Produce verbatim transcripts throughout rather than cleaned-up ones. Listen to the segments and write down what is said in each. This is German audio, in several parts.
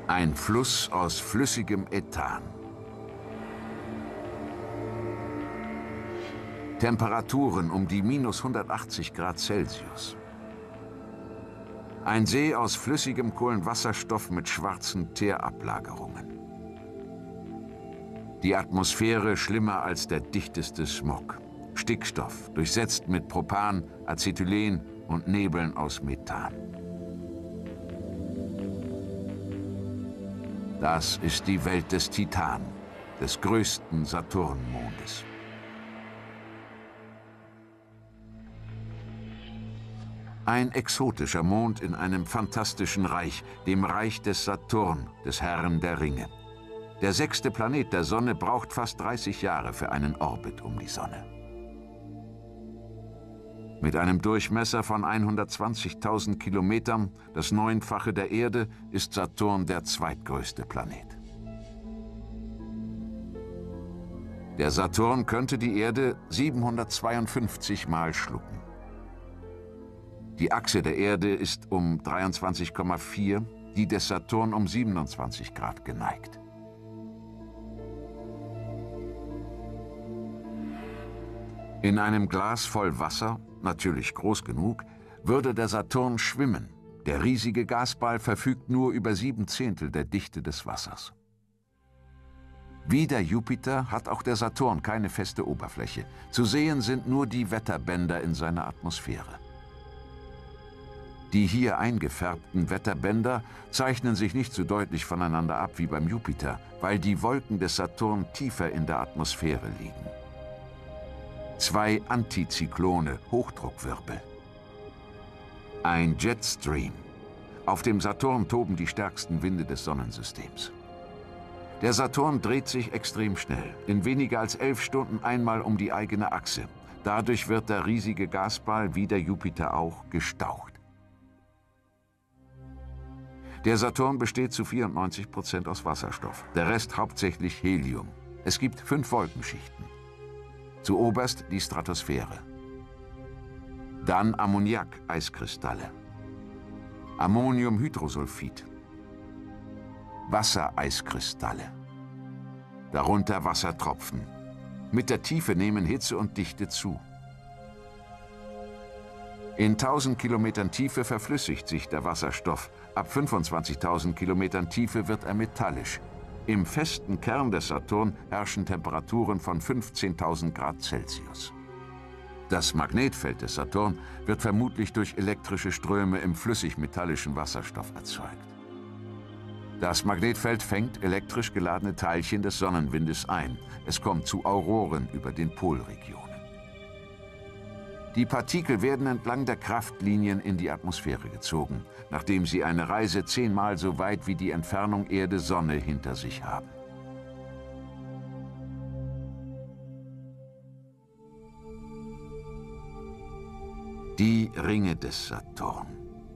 Ein Fluss aus flüssigem Ethan. Temperaturen um die minus hundertachtzig Grad Celsius. Ein See aus flüssigem Kohlenwasserstoff mit schwarzen Teerablagerungen. Die Atmosphäre schlimmer als der dichteste Smog. Stickstoff, durchsetzt mit Propan, Acetylen und Nebeln aus Methan. Das ist die Welt des Titan, des größten Saturnmondes. Ein exotischer Mond in einem fantastischen Reich, dem Reich des Saturn, des Herrn der Ringe. Der sechste Planet der Sonne braucht fast dreißig Jahre für einen Orbit um die Sonne. Mit einem Durchmesser von hundertzwanzigtausend Kilometern, das Neunfache der Erde, ist Saturn der zweitgrößte Planet. Der Saturn könnte die Erde siebenhundertzweiundfünfzig Mal schlucken. Die Achse der Erde ist um dreiundzwanzig Komma vier, die des Saturn um siebenundzwanzig Grad geneigt. In einem Glas voll Wasser, natürlich groß genug, würde der Saturn schwimmen. Der riesige Gasball verfügt nur über sieben Zehntel der Dichte des Wassers. Wie der Jupiter hat auch der Saturn keine feste Oberfläche. Zu sehen sind nur die Wetterbänder in seiner Atmosphäre. Die hier eingefärbten Wetterbänder zeichnen sich nicht so deutlich voneinander ab wie beim Jupiter, weil die Wolken des Saturn tiefer in der Atmosphäre liegen. Zwei Antizyklone, Hochdruckwirbel. Ein Jetstream. Auf dem Saturn toben die stärksten Winde des Sonnensystems. Der Saturn dreht sich extrem schnell, in weniger als elf Stunden einmal um die eigene Achse. Dadurch wird der riesige Gasball, wie der Jupiter auch, gestaucht. Der Saturn besteht zu vierundneunzig Prozent aus Wasserstoff, der Rest hauptsächlich Helium. Es gibt fünf Wolkenschichten. Zuoberst die Stratosphäre. Dann Ammoniak-Eiskristalle. Ammoniumhydrosulfid. Wassereiskristalle. Darunter Wassertropfen. Mit der Tiefe nehmen Hitze und Dichte zu. In tausend Kilometern Tiefe verflüssigt sich der Wasserstoff. Ab fünfundzwanzigtausend Kilometern Tiefe wird er metallisch. Im festen Kern des Saturn herrschen Temperaturen von fünfzehntausend Grad Celsius. Das Magnetfeld des Saturn wird vermutlich durch elektrische Ströme im flüssig-metallischen Wasserstoff erzeugt. Das Magnetfeld fängt elektrisch geladene Teilchen des Sonnenwindes ein. Es kommt zu Auroren über den Polregionen. Die Partikel werden entlang der Kraftlinien in die Atmosphäre gezogen, nachdem sie eine Reise zehnmal so weit wie die Entfernung Erde-Sonne hinter sich haben. Die Ringe des Saturn.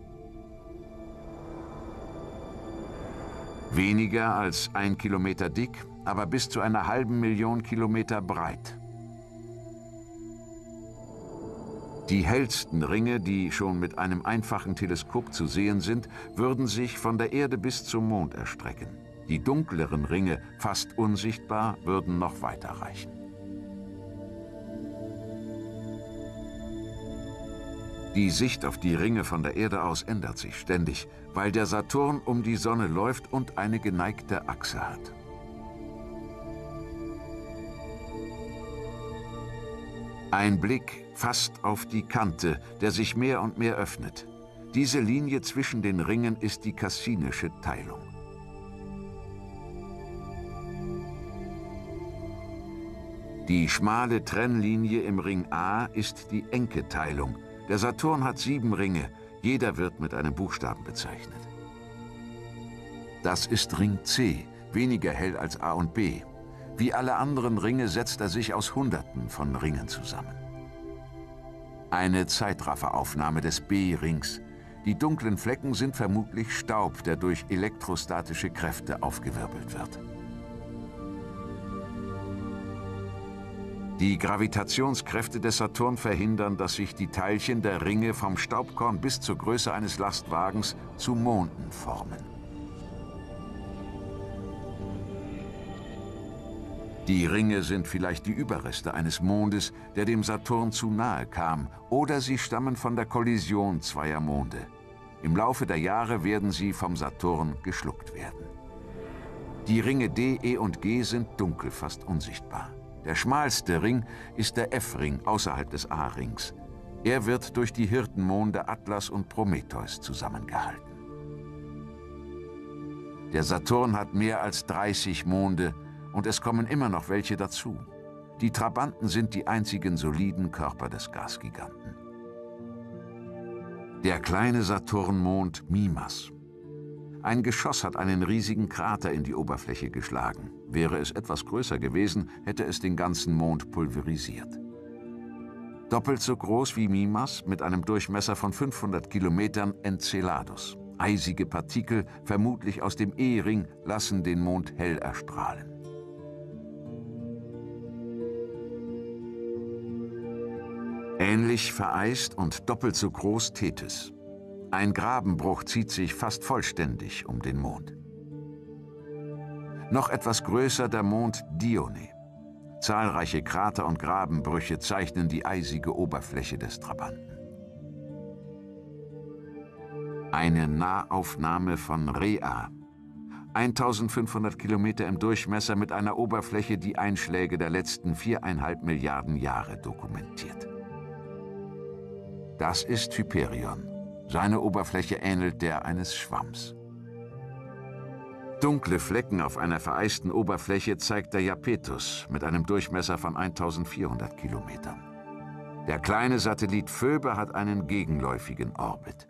Weniger als ein Kilometer dick, aber bis zu einer halben Million Kilometer breit. Die hellsten Ringe, die schon mit einem einfachen Teleskop zu sehen sind, würden sich von der Erde bis zum Mond erstrecken. Die dunkleren Ringe, fast unsichtbar, würden noch weiter reichen. Die Sicht auf die Ringe von der Erde aus ändert sich ständig, weil der Saturn um die Sonne läuft und eine geneigte Achse hat. Ein Blick fast auf die Kante, der sich mehr und mehr öffnet. Diese Linie zwischen den Ringen ist die Cassinische Teilung. Die schmale Trennlinie im Ring A ist die Encke-Teilung. Der Saturn hat sieben Ringe, jeder wird mit einem Buchstaben bezeichnet. Das ist Ring C, weniger hell als A und B. Wie alle anderen Ringe setzt er sich aus Hunderten von Ringen zusammen. Eine Zeitrafferaufnahme des B-Rings. Die dunklen Flecken sind vermutlich Staub, der durch elektrostatische Kräfte aufgewirbelt wird. Die Gravitationskräfte des Saturn verhindern, dass sich die Teilchen der Ringe vom Staubkorn bis zur Größe eines Lastwagens zu Monden formen. Die Ringe sind vielleicht die Überreste eines Mondes, der dem Saturn zu nahe kam, oder sie stammen von der Kollision zweier Monde. Im Laufe der Jahre werden sie vom Saturn geschluckt werden. Die Ringe D, E und G sind dunkel, fast unsichtbar. Der schmalste Ring ist der F-Ring außerhalb des A-Rings. Er wird durch die Hirtenmonde Atlas und Prometheus zusammengehalten. Der Saturn hat mehr als dreißig Monde und es kommen immer noch welche dazu. Die Trabanten sind die einzigen soliden Körper des Gasgiganten. Der kleine Saturnmond Mimas. Ein Geschoss hat einen riesigen Krater in die Oberfläche geschlagen. Wäre es etwas größer gewesen, hätte es den ganzen Mond pulverisiert. Doppelt so groß wie Mimas, mit einem Durchmesser von fünfhundert Kilometern, Enceladus. Eisige Partikel, vermutlich aus dem E-Ring, lassen den Mond hell erstrahlen. Ähnlich vereist und doppelt so groß Tethys. Ein Grabenbruch zieht sich fast vollständig um den Mond. Noch etwas größer der Mond Dione. Zahlreiche Krater und Grabenbrüche zeichnen die eisige Oberfläche des Trabanten. Eine Nahaufnahme von Rhea. eintausendfünfhundert Kilometer im Durchmesser mit einer Oberfläche, die Einschläge der letzten viereinhalb Milliarden Jahre dokumentiert. Das ist Hyperion. Seine Oberfläche ähnelt der eines Schwamms. Dunkle Flecken auf einer vereisten Oberfläche zeigt der Iapetus mit einem Durchmesser von eintausendvierhundert Kilometern. Der kleine Satellit Phoebe hat einen gegenläufigen Orbit.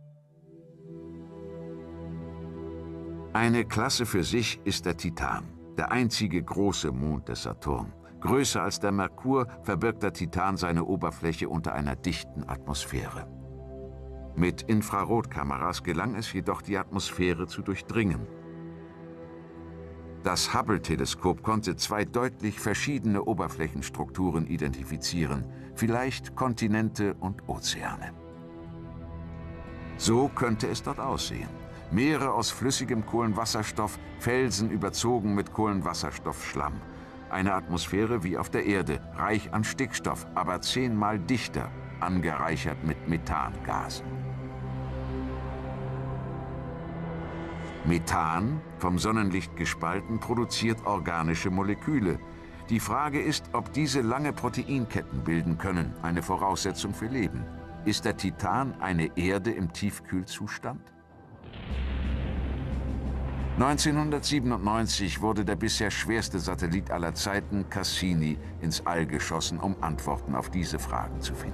Eine Klasse für sich ist der Titan, der einzige große Mond des Saturn. Größer als der Merkur verbirgt der Titan seine Oberfläche unter einer dichten Atmosphäre. Mit Infrarotkameras gelang es jedoch, die Atmosphäre zu durchdringen. Das Hubble-Teleskop konnte zwei deutlich verschiedene Oberflächenstrukturen identifizieren, vielleicht Kontinente und Ozeane. So könnte es dort aussehen. Meere aus flüssigem Kohlenwasserstoff, Felsen überzogen mit Kohlenwasserstoffschlamm. Eine Atmosphäre wie auf der Erde, reich an Stickstoff, aber zehnmal dichter, angereichert mit Methangasen. Methan, vom Sonnenlicht gespalten, produziert organische Moleküle. Die Frage ist, ob diese lange Proteinketten bilden können, eine Voraussetzung für Leben. Ist der Titan eine Erde im Tiefkühlzustand? neunzehnhundertsiebenundneunzig wurde der bisher schwerste Satellit aller Zeiten, Cassini, ins All geschossen, um Antworten auf diese Fragen zu finden.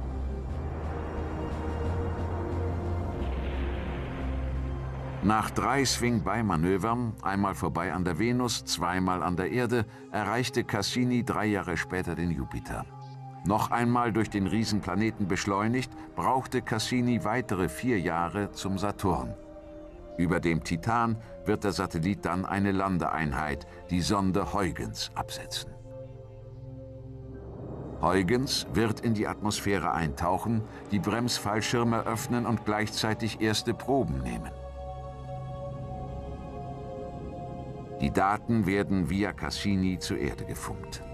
Nach drei Swing-By-Manövern, einmal vorbei an der Venus, zweimal an der Erde, erreichte Cassini drei Jahre später den Jupiter. Noch einmal durch den Riesenplaneten beschleunigt, brauchte Cassini weitere vier Jahre zum Saturn. Über dem Titan wird der Satellit dann eine Landeeinheit, die Sonde Huygens, absetzen. Huygens wird in die Atmosphäre eintauchen, die Bremsfallschirme öffnen und gleichzeitig erste Proben nehmen. Die Daten werden via Cassini zur Erde gefunkt.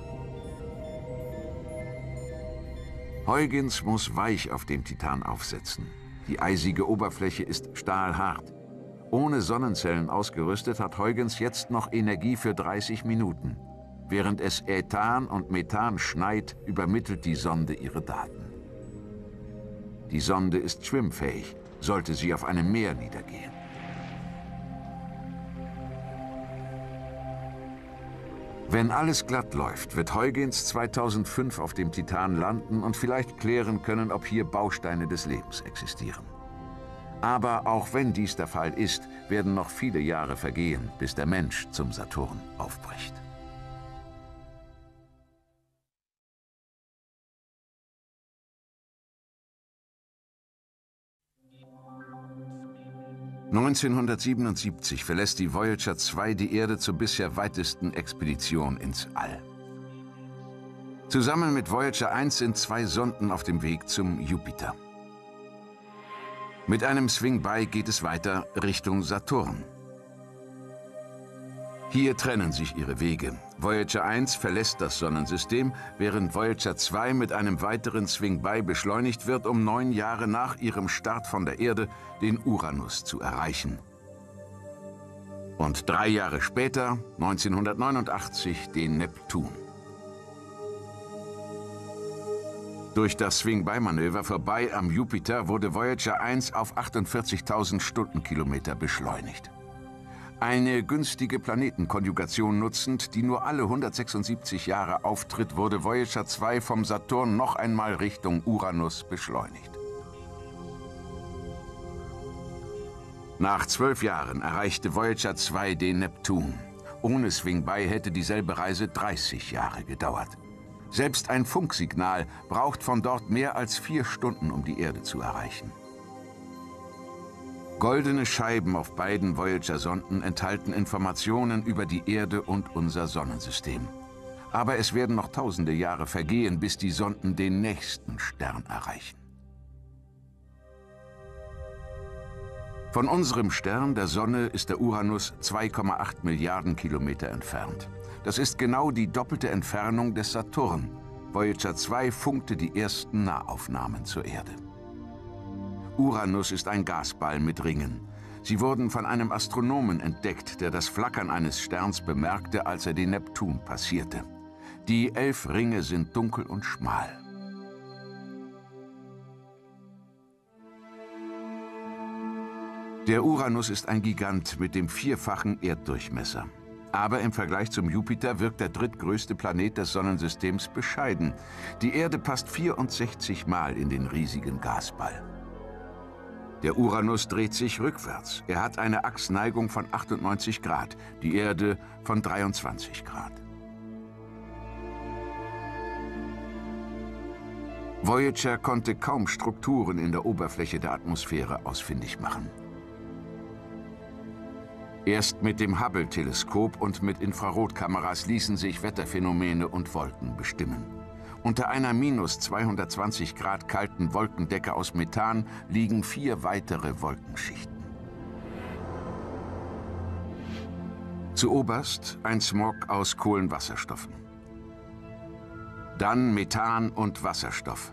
Huygens muss weich auf dem Titan aufsetzen. Die eisige Oberfläche ist stahlhart. Ohne Sonnenzellen ausgerüstet hat Huygens jetzt noch Energie für dreißig Minuten. Während es Ethan und Methan schneit, übermittelt die Sonde ihre Daten. Die Sonde ist schwimmfähig, sollte sie auf einem Meer niedergehen. Wenn alles glatt läuft, wird Huygens zweitausendfünf auf dem Titan landen und vielleicht klären können, ob hier Bausteine des Lebens existieren. Aber auch wenn dies der Fall ist, werden noch viele Jahre vergehen, bis der Mensch zum Saturn aufbricht. neunzehnhundertsiebenundsiebzig verlässt die Voyager zwei die Erde zur bisher weitesten Expedition ins All. Zusammen mit Voyager eins sind zwei Sonden auf dem Weg zum Jupiter. Mit einem Swing-By geht es weiter Richtung Saturn. Hier trennen sich ihre Wege. Voyager eins verlässt das Sonnensystem, während Voyager zwei mit einem weiteren Swing-By beschleunigt wird, um neun Jahre nach ihrem Start von der Erde den Uranus zu erreichen. Und drei Jahre später, neunzehnhundertneunundachtzig, den Neptun. Durch das Swing-By-Manöver vorbei am Jupiter wurde Voyager eins auf achtundvierzigtausend Stundenkilometer beschleunigt. Eine günstige Planetenkonjugation nutzend, die nur alle hundertsechsundsiebzig Jahre auftritt, wurde Voyager zwei vom Saturn noch einmal Richtung Uranus beschleunigt. Nach zwölf Jahren erreichte Voyager zwei den Neptun. Ohne Swing-By hätte dieselbe Reise dreißig Jahre gedauert. Selbst ein Funksignal braucht von dort mehr als vier Stunden, um die Erde zu erreichen. Goldene Scheiben auf beiden Voyager-Sonden enthalten Informationen über die Erde und unser Sonnensystem. Aber es werden noch tausende Jahre vergehen, bis die Sonden den nächsten Stern erreichen. Von unserem Stern, der Sonne, ist der Uranus zwei Komma acht Milliarden Kilometer entfernt. Das ist genau die doppelte Entfernung des Saturn. Voyager zwei funkte die ersten Nahaufnahmen zur Erde. Uranus ist ein Gasball mit Ringen. Sie wurden von einem Astronomen entdeckt, der das Flackern eines Sterns bemerkte, als er den Neptun passierte. Die elf Ringe sind dunkel und schmal. Der Uranus ist ein Gigant mit dem vierfachen Erddurchmesser. Aber im Vergleich zum Jupiter wirkt der drittgrößte Planet des Sonnensystems bescheiden. Die Erde passt vierundsechzig Mal in den riesigen Gasball. Der Uranus dreht sich rückwärts. Er hat eine Achsneigung von achtundneunzig Grad, die Erde von dreiundzwanzig Grad. Voyager konnte kaum Strukturen in der Oberfläche der Atmosphäre ausfindig machen. Erst mit dem Hubble-Teleskop und mit Infrarotkameras ließen sich Wetterphänomene und Wolken bestimmen. Unter einer minus zweihundertzwanzig Grad kalten Wolkendecke aus Methan liegen vier weitere Wolkenschichten. Zuoberst ein Smog aus Kohlenwasserstoffen. Dann Methan und Wasserstoff.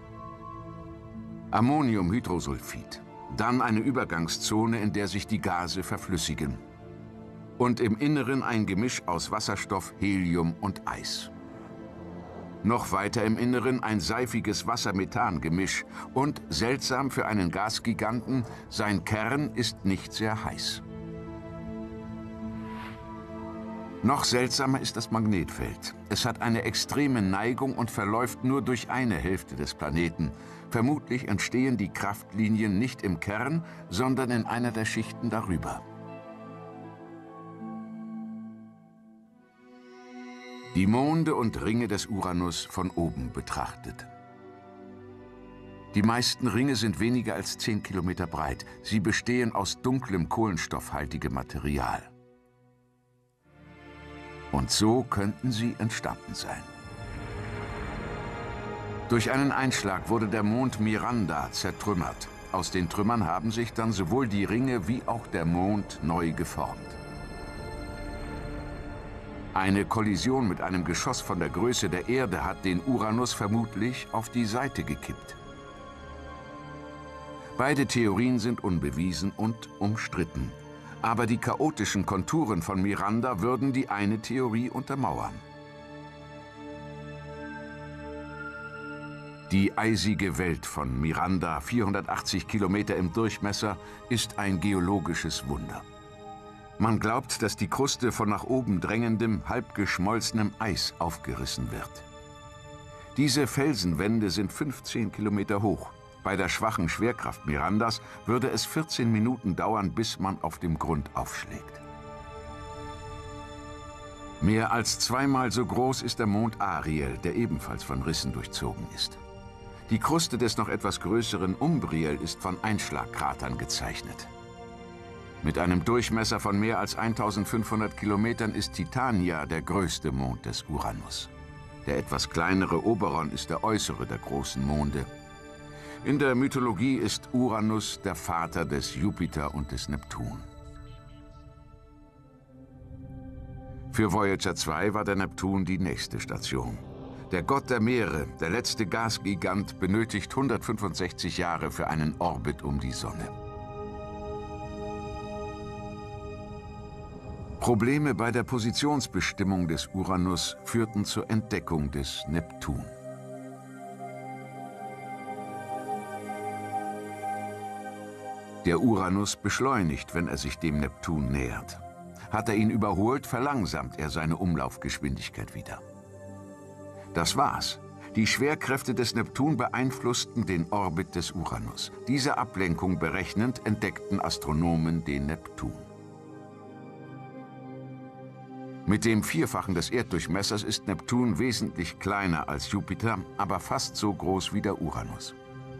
Ammoniumhydrosulfid. Dann eine Übergangszone, in der sich die Gase verflüssigen. Und im Inneren ein Gemisch aus Wasserstoff, Helium und Eis. Noch weiter im Inneren ein seifiges Wasser-Methan-Gemisch und, seltsam für einen Gasgiganten, sein Kern ist nicht sehr heiß. Noch seltsamer ist das Magnetfeld. Es hat eine extreme Neigung und verläuft nur durch eine Hälfte des Planeten. Vermutlich entstehen die Kraftlinien nicht im Kern, sondern in einer der Schichten darüber. Die Monde und Ringe des Uranus von oben betrachtet. Die meisten Ringe sind weniger als zehn Kilometer breit. Sie bestehen aus dunklem kohlenstoffhaltigem Material. Und so könnten sie entstanden sein. Durch einen Einschlag wurde der Mond Miranda zertrümmert. Aus den Trümmern haben sich dann sowohl die Ringe wie auch der Mond neu geformt. Eine Kollision mit einem Geschoss von der Größe der Erde hat den Uranus vermutlich auf die Seite gekippt. Beide Theorien sind unbewiesen und umstritten. Aber die chaotischen Konturen von Miranda würden die eine Theorie untermauern. Die eisige Welt von Miranda, vierhundertachtzig Kilometer im Durchmesser, ist ein geologisches Wunder. Man glaubt, dass die Kruste von nach oben drängendem, halb geschmolzenem Eis aufgerissen wird. Diese Felsenwände sind fünfzehn Kilometer hoch. Bei der schwachen Schwerkraft Mirandas würde es vierzehn Minuten dauern, bis man auf dem Grund aufschlägt. Mehr als zweimal so groß ist der Mond Ariel, der ebenfalls von Rissen durchzogen ist. Die Kruste des noch etwas größeren Umbriel ist von Einschlagkratern gezeichnet. Mit einem Durchmesser von mehr als eintausendfünfhundert Kilometern ist Titania der größte Mond des Uranus. Der etwas kleinere Oberon ist der äußere der großen Monde. In der Mythologie ist Uranus der Vater des Jupiter und des Neptun. Für Voyager zwei war der Neptun die nächste Station. Der Gott der Meere, der letzte Gasgigant, benötigt hundertfünfundsechzig Jahre für einen Orbit um die Sonne. Probleme bei der Positionsbestimmung des Uranus führten zur Entdeckung des Neptun. Der Uranus beschleunigt, wenn er sich dem Neptun nähert. Hat er ihn überholt, verlangsamt er seine Umlaufgeschwindigkeit wieder. Das war's. Die Schwerkräfte des Neptun beeinflussten den Orbit des Uranus. Diese Ablenkung berechnend, entdeckten Astronomen den Neptun. Mit dem Vierfachen des Erddurchmessers ist Neptun wesentlich kleiner als Jupiter, aber fast so groß wie der Uranus.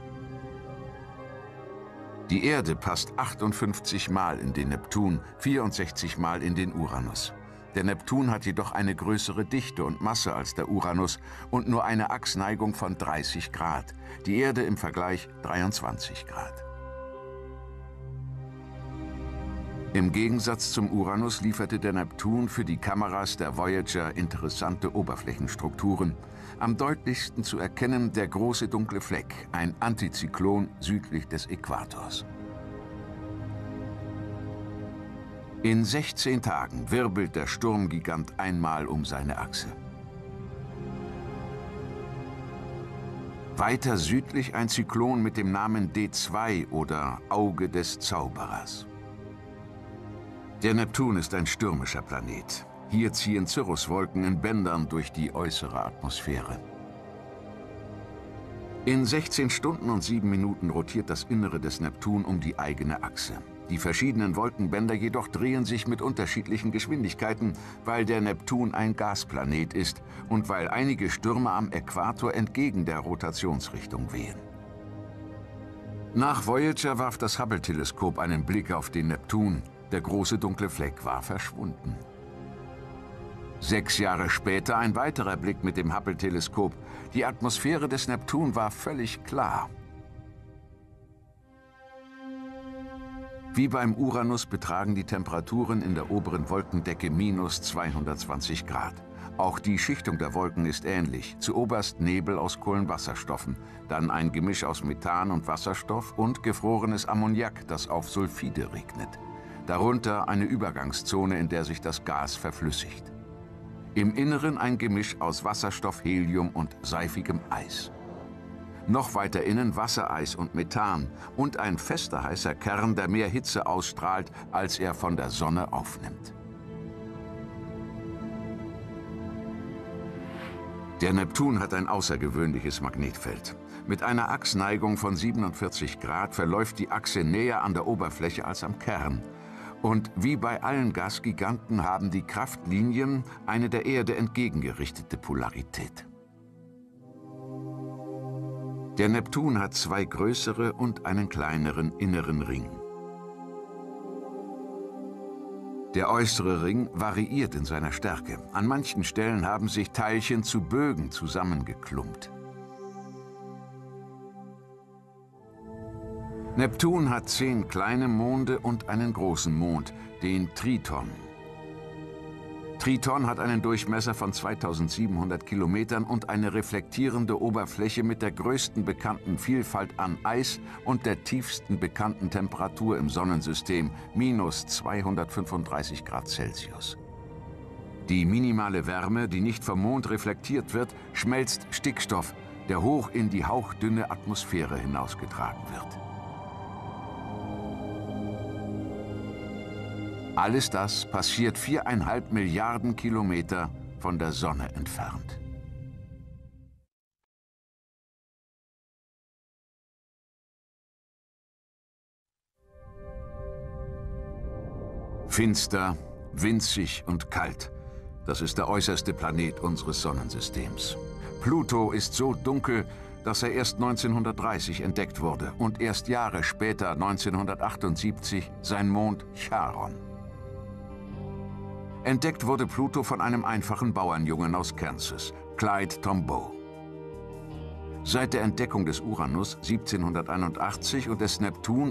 Die Erde passt achtundfünfzig Mal in den Neptun, vierundsechzig Mal in den Uranus. Der Neptun hat jedoch eine größere Dichte und Masse als der Uranus und nur eine Achsneigung von dreißig Grad. Die Erde im Vergleich dreiundzwanzig Grad. Im Gegensatz zum Uranus lieferte der Neptun für die Kameras der Voyager interessante Oberflächenstrukturen. Am deutlichsten zu erkennen der große dunkle Fleck, ein Antizyklon südlich des Äquators. In sechzehn Tagen wirbelt der Sturmgigant einmal um seine Achse. Weiter südlich ein Zyklon mit dem Namen D zwei oder Auge des Zauberers. Der Neptun ist ein stürmischer Planet. Hier ziehen Cirruswolken in Bändern durch die äußere Atmosphäre. In sechzehn Stunden und sieben Minuten rotiert das Innere des Neptun um die eigene Achse. Die verschiedenen Wolkenbänder jedoch drehen sich mit unterschiedlichen Geschwindigkeiten, weil der Neptun ein Gasplanet ist und weil einige Stürme am Äquator entgegen der Rotationsrichtung wehen. Nach Voyager warf das Hubble-Teleskop einen Blick auf den Neptun. Der große dunkle Fleck war verschwunden. Sechs Jahre später ein weiterer Blick mit dem Hubble-Teleskop. Die Atmosphäre des Neptun war völlig klar. Wie beim Uranus betragen die Temperaturen in der oberen Wolkendecke minus zweihundertzwanzig Grad. Auch die Schichtung der Wolken ist ähnlich. Zuoberst Nebel aus Kohlenwasserstoffen, dann ein Gemisch aus Methan und Wasserstoff und gefrorenes Ammoniak, das auf Sulfide regnet. Darunter eine Übergangszone, in der sich das Gas verflüssigt. Im Inneren ein Gemisch aus Wasserstoff, Helium und seifigem Eis. Noch weiter innen Wassereis und Methan und ein fester heißer Kern, der mehr Hitze ausstrahlt, als er von der Sonne aufnimmt. Der Neptun hat ein außergewöhnliches Magnetfeld. Mit einer Achsneigung von siebenundvierzig Grad verläuft die Achse näher an der Oberfläche als am Kern. Und wie bei allen Gasgiganten haben die Kraftlinien eine der Erde entgegengerichtete Polarität. Der Neptun hat zwei größere und einen kleineren inneren Ring. Der äußere Ring variiert in seiner Stärke. An manchen Stellen haben sich Teilchen zu Bögen zusammengeklumpt. Neptun hat zehn kleine Monde und einen großen Mond, den Triton. Triton hat einen Durchmesser von zweitausendsiebenhundert Kilometern und eine reflektierende Oberfläche mit der größten bekannten Vielfalt an Eis und der tiefsten bekannten Temperatur im Sonnensystem, minus zweihundertfünfunddreißig Grad Celsius. Die minimale Wärme, die nicht vom Mond reflektiert wird, schmelzt Stickstoff, der hoch in die hauchdünne Atmosphäre hinausgetragen wird. Alles das passiert viereinhalb Milliarden Kilometer von der Sonne entfernt. Finster, winzig und kalt. Das ist der äußerste Planet unseres Sonnensystems. Pluto ist so dunkel, dass er erst neunzehnhundertdreißig entdeckt wurde und erst Jahre später, neunzehnhundertachtundsiebzig, sein Mond Charon. Entdeckt wurde Pluto von einem einfachen Bauernjungen aus Kansas, Clyde Tombaugh. Seit der Entdeckung des Uranus siebzehnhunderteinundachtzig und des Neptun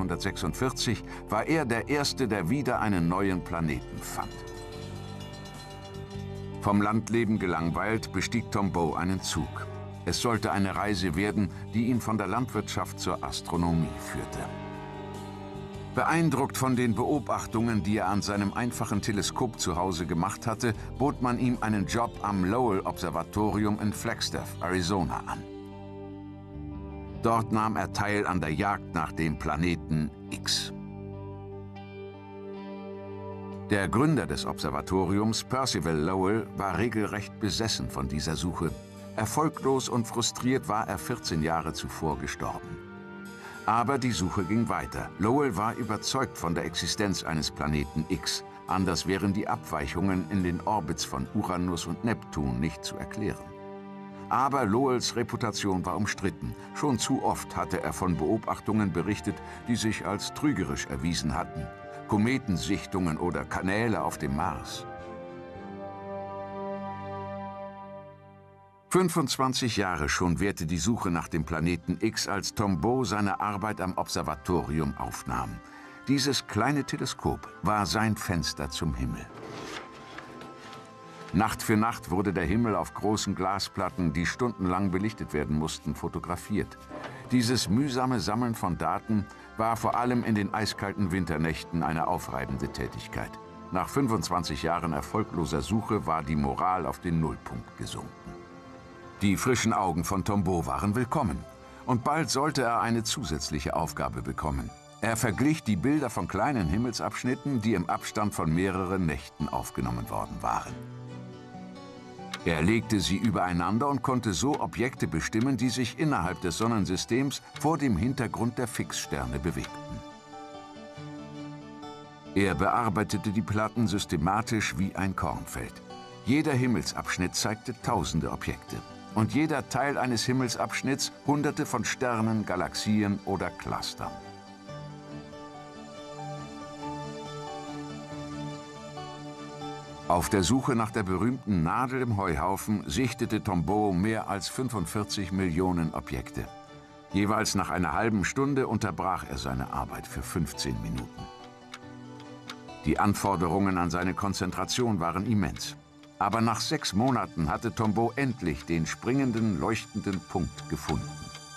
achtzehnhundertsechsundvierzig war er der Erste, der wieder einen neuen Planeten fand. Vom Landleben gelangweilt bestieg Tombaugh einen Zug. Es sollte eine Reise werden, die ihn von der Landwirtschaft zur Astronomie führte. Beeindruckt von den Beobachtungen, die er an seinem einfachen Teleskop zu Hause gemacht hatte, bot man ihm einen Job am Lowell-Observatorium in Flagstaff, Arizona an. Dort nahm er teil an der Jagd nach dem Planeten X. Der Gründer des Observatoriums, Percival Lowell, war regelrecht besessen von dieser Suche. Erfolglos und frustriert war er vierzehn Jahre zuvor gestorben. Aber die Suche ging weiter. Lowell war überzeugt von der Existenz eines Planeten X. Anders wären die Abweichungen in den Orbits von Uranus und Neptun nicht zu erklären. Aber Lowells Reputation war umstritten. Schon zu oft hatte er von Beobachtungen berichtet, die sich als trügerisch erwiesen hatten. Kometensichtungen oder Kanäle auf dem Mars. fünfundzwanzig Jahre schon währte die Suche nach dem Planeten X, als Tombaugh seine Arbeit am Observatorium aufnahm. Dieses kleine Teleskop war sein Fenster zum Himmel. Nacht für Nacht wurde der Himmel auf großen Glasplatten, die stundenlang belichtet werden mussten, fotografiert. Dieses mühsame Sammeln von Daten war vor allem in den eiskalten Winternächten eine aufreibende Tätigkeit. Nach fünfundzwanzig Jahren erfolgloser Suche war die Moral auf den Nullpunkt gesunken. Die frischen Augen von Tombaugh waren willkommen. Und bald sollte er eine zusätzliche Aufgabe bekommen. Er verglich die Bilder von kleinen Himmelsabschnitten, die im Abstand von mehreren Nächten aufgenommen worden waren. Er legte sie übereinander und konnte so Objekte bestimmen, die sich innerhalb des Sonnensystems vor dem Hintergrund der Fixsterne bewegten. Er bearbeitete die Platten systematisch wie ein Kornfeld. Jeder Himmelsabschnitt zeigte tausende Objekte. Und jeder Teil eines Himmelsabschnitts hunderte von Sternen, Galaxien oder Clustern. Auf der Suche nach der berühmten Nadel im Heuhaufen sichtete Tombaugh mehr als fünfundvierzig Millionen Objekte. Jeweils nach einer halben Stunde unterbrach er seine Arbeit für fünfzehn Minuten. Die Anforderungen an seine Konzentration waren immens. Aber nach sechs Monaten hatte Tombaugh endlich den springenden, leuchtenden Punkt gefunden.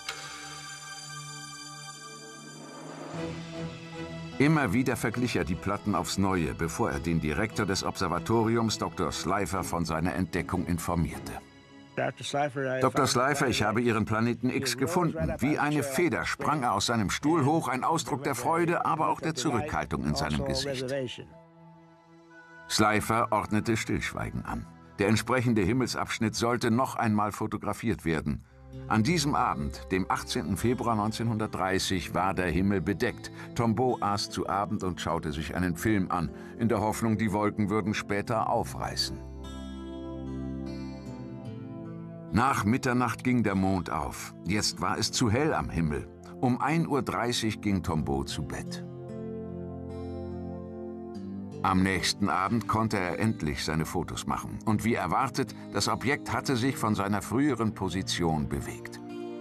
Immer wieder verglich er die Platten aufs Neue, bevor er den Direktor des Observatoriums, Doktor Slipher, von seiner Entdeckung informierte. Doktor Slipher, ich habe Ihren Planeten X gefunden. Wie eine Feder sprang er aus seinem Stuhl hoch, ein Ausdruck der Freude, aber auch der Zurückhaltung in seinem Gesicht. Slipher ordnete Stillschweigen an. Der entsprechende Himmelsabschnitt sollte noch einmal fotografiert werden. An diesem Abend, dem achtzehnten Februar neunzehnhundertdreißig, war der Himmel bedeckt. Tombaugh aß zu Abend und schaute sich einen Film an, in der Hoffnung, die Wolken würden später aufreißen. Nach Mitternacht ging der Mond auf. Jetzt war es zu hell am Himmel. Um ein Uhr dreißig ging Tombaugh zu Bett. Am nächsten Abend konnte er endlich seine Fotos machen. Und wie erwartet, das Objekt hatte sich von seiner früheren Position bewegt.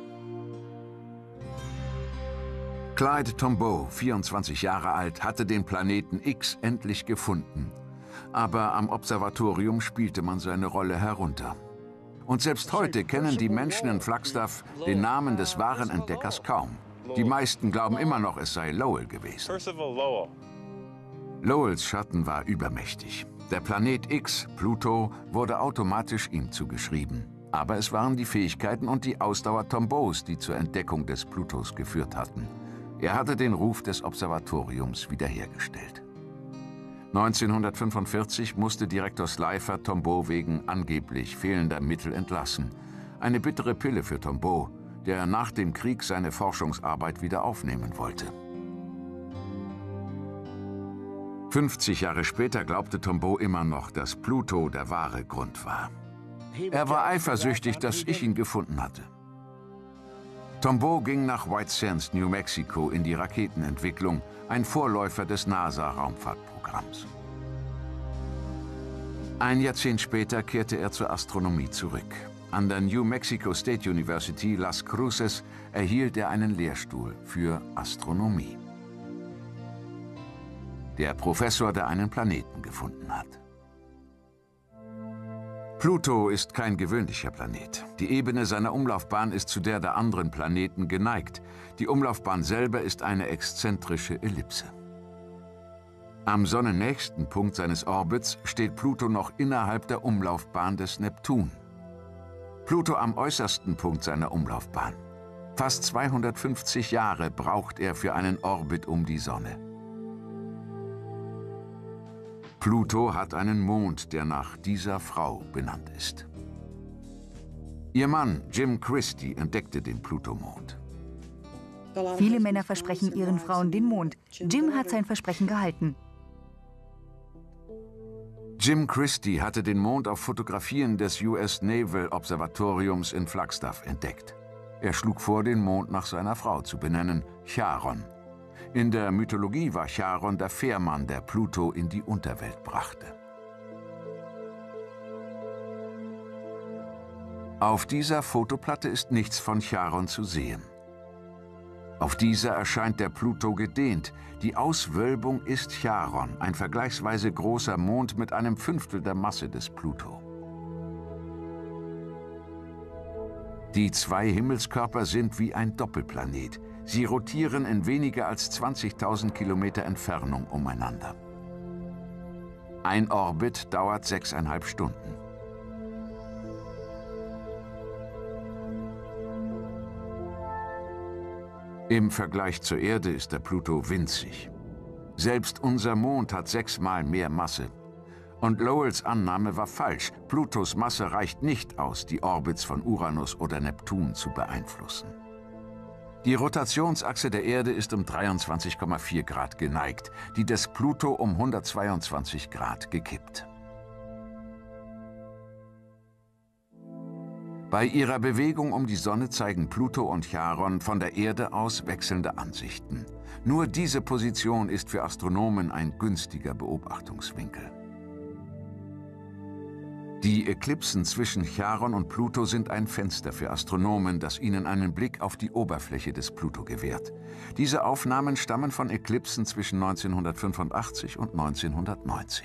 Clyde Tombaugh, vierundzwanzig Jahre alt, hatte den Planeten X endlich gefunden. Aber am Observatorium spielte man seine Rolle herunter. Und selbst heute kennen die Menschen in Flagstaff den Namen des wahren Entdeckers kaum. Die meisten glauben immer noch, es sei Lowell gewesen. Lowells Schatten war übermächtig. Der Planet X, Pluto, wurde automatisch ihm zugeschrieben. Aber es waren die Fähigkeiten und die Ausdauer Tombaughs, die zur Entdeckung des Plutos geführt hatten. Er hatte den Ruf des Observatoriums wiederhergestellt. neunzehnhundertfünfundvierzig musste Direktor Slipher Tombaugh wegen angeblich fehlender Mittel entlassen. Eine bittere Pille für Tombaugh, der nach dem Krieg seine Forschungsarbeit wieder aufnehmen wollte. fünfzig Jahre später glaubte Tombaugh immer noch, dass Pluto der wahre Grund war. Er war eifersüchtig, dass ich ihn gefunden hatte. Tombaugh ging nach White Sands, New Mexico, in die Raketenentwicklung, ein Vorläufer des NASA-Raumfahrtprogramms. Ein Jahrzehnt später kehrte er zur Astronomie zurück. An der New Mexico State University Las Cruces erhielt er einen Lehrstuhl für Astronomie. Der Professor, der einen Planeten gefunden hat. Pluto ist kein gewöhnlicher Planet. Die Ebene seiner Umlaufbahn ist zu der der anderen Planeten geneigt. Die Umlaufbahn selber ist eine exzentrische Ellipse. Am sonnennächsten Punkt seines Orbits steht Pluto noch innerhalb der Umlaufbahn des Neptun. Pluto am äußersten Punkt seiner Umlaufbahn. Fast zweihundertfünfzig Jahre braucht er für einen Orbit um die Sonne. Pluto hat einen Mond, der nach dieser Frau benannt ist. Ihr Mann, Jim Christie, entdeckte den Plutomond. Viele Männer versprechen ihren Frauen den Mond. Jim hat sein Versprechen gehalten. Jim Christie hatte den Mond auf Fotografien des U S Naval Observatoriums in Flagstaff entdeckt. Er schlug vor, den Mond nach seiner Frau zu benennen, Charon. In der Mythologie war Charon der Fährmann, der Pluto in die Unterwelt brachte. Auf dieser Fotoplatte ist nichts von Charon zu sehen. Auf dieser erscheint der Pluto gedehnt. Die Auswölbung ist Charon, ein vergleichsweise großer Mond mit einem Fünftel der Masse des Pluto. Die zwei Himmelskörper sind wie ein Doppelplanet. Sie rotieren in weniger als zwanzigtausend Kilometer Entfernung umeinander. Ein Orbit dauert sechseinhalb Stunden. Im Vergleich zur Erde ist der Pluto winzig. Selbst unser Mond hat sechsmal mehr Masse. Und Lowells Annahme war falsch. Plutos Masse reicht nicht aus, die Orbits von Uranus oder Neptun zu beeinflussen. Die Rotationsachse der Erde ist um dreiundzwanzig Komma vier Grad geneigt, die des Pluto um hundertzweiundzwanzig Grad gekippt. Bei ihrer Bewegung um die Sonne zeigen Pluto und Charon von der Erde aus wechselnde Ansichten. Nur diese Position ist für Astronomen ein günstiger Beobachtungswinkel. Die Eklipsen zwischen Charon und Pluto sind ein Fenster für Astronomen, das ihnen einen Blick auf die Oberfläche des Pluto gewährt. Diese Aufnahmen stammen von Eklipsen zwischen neunzehnhundertfünfundachtzig und neunzehnhundertneunzig.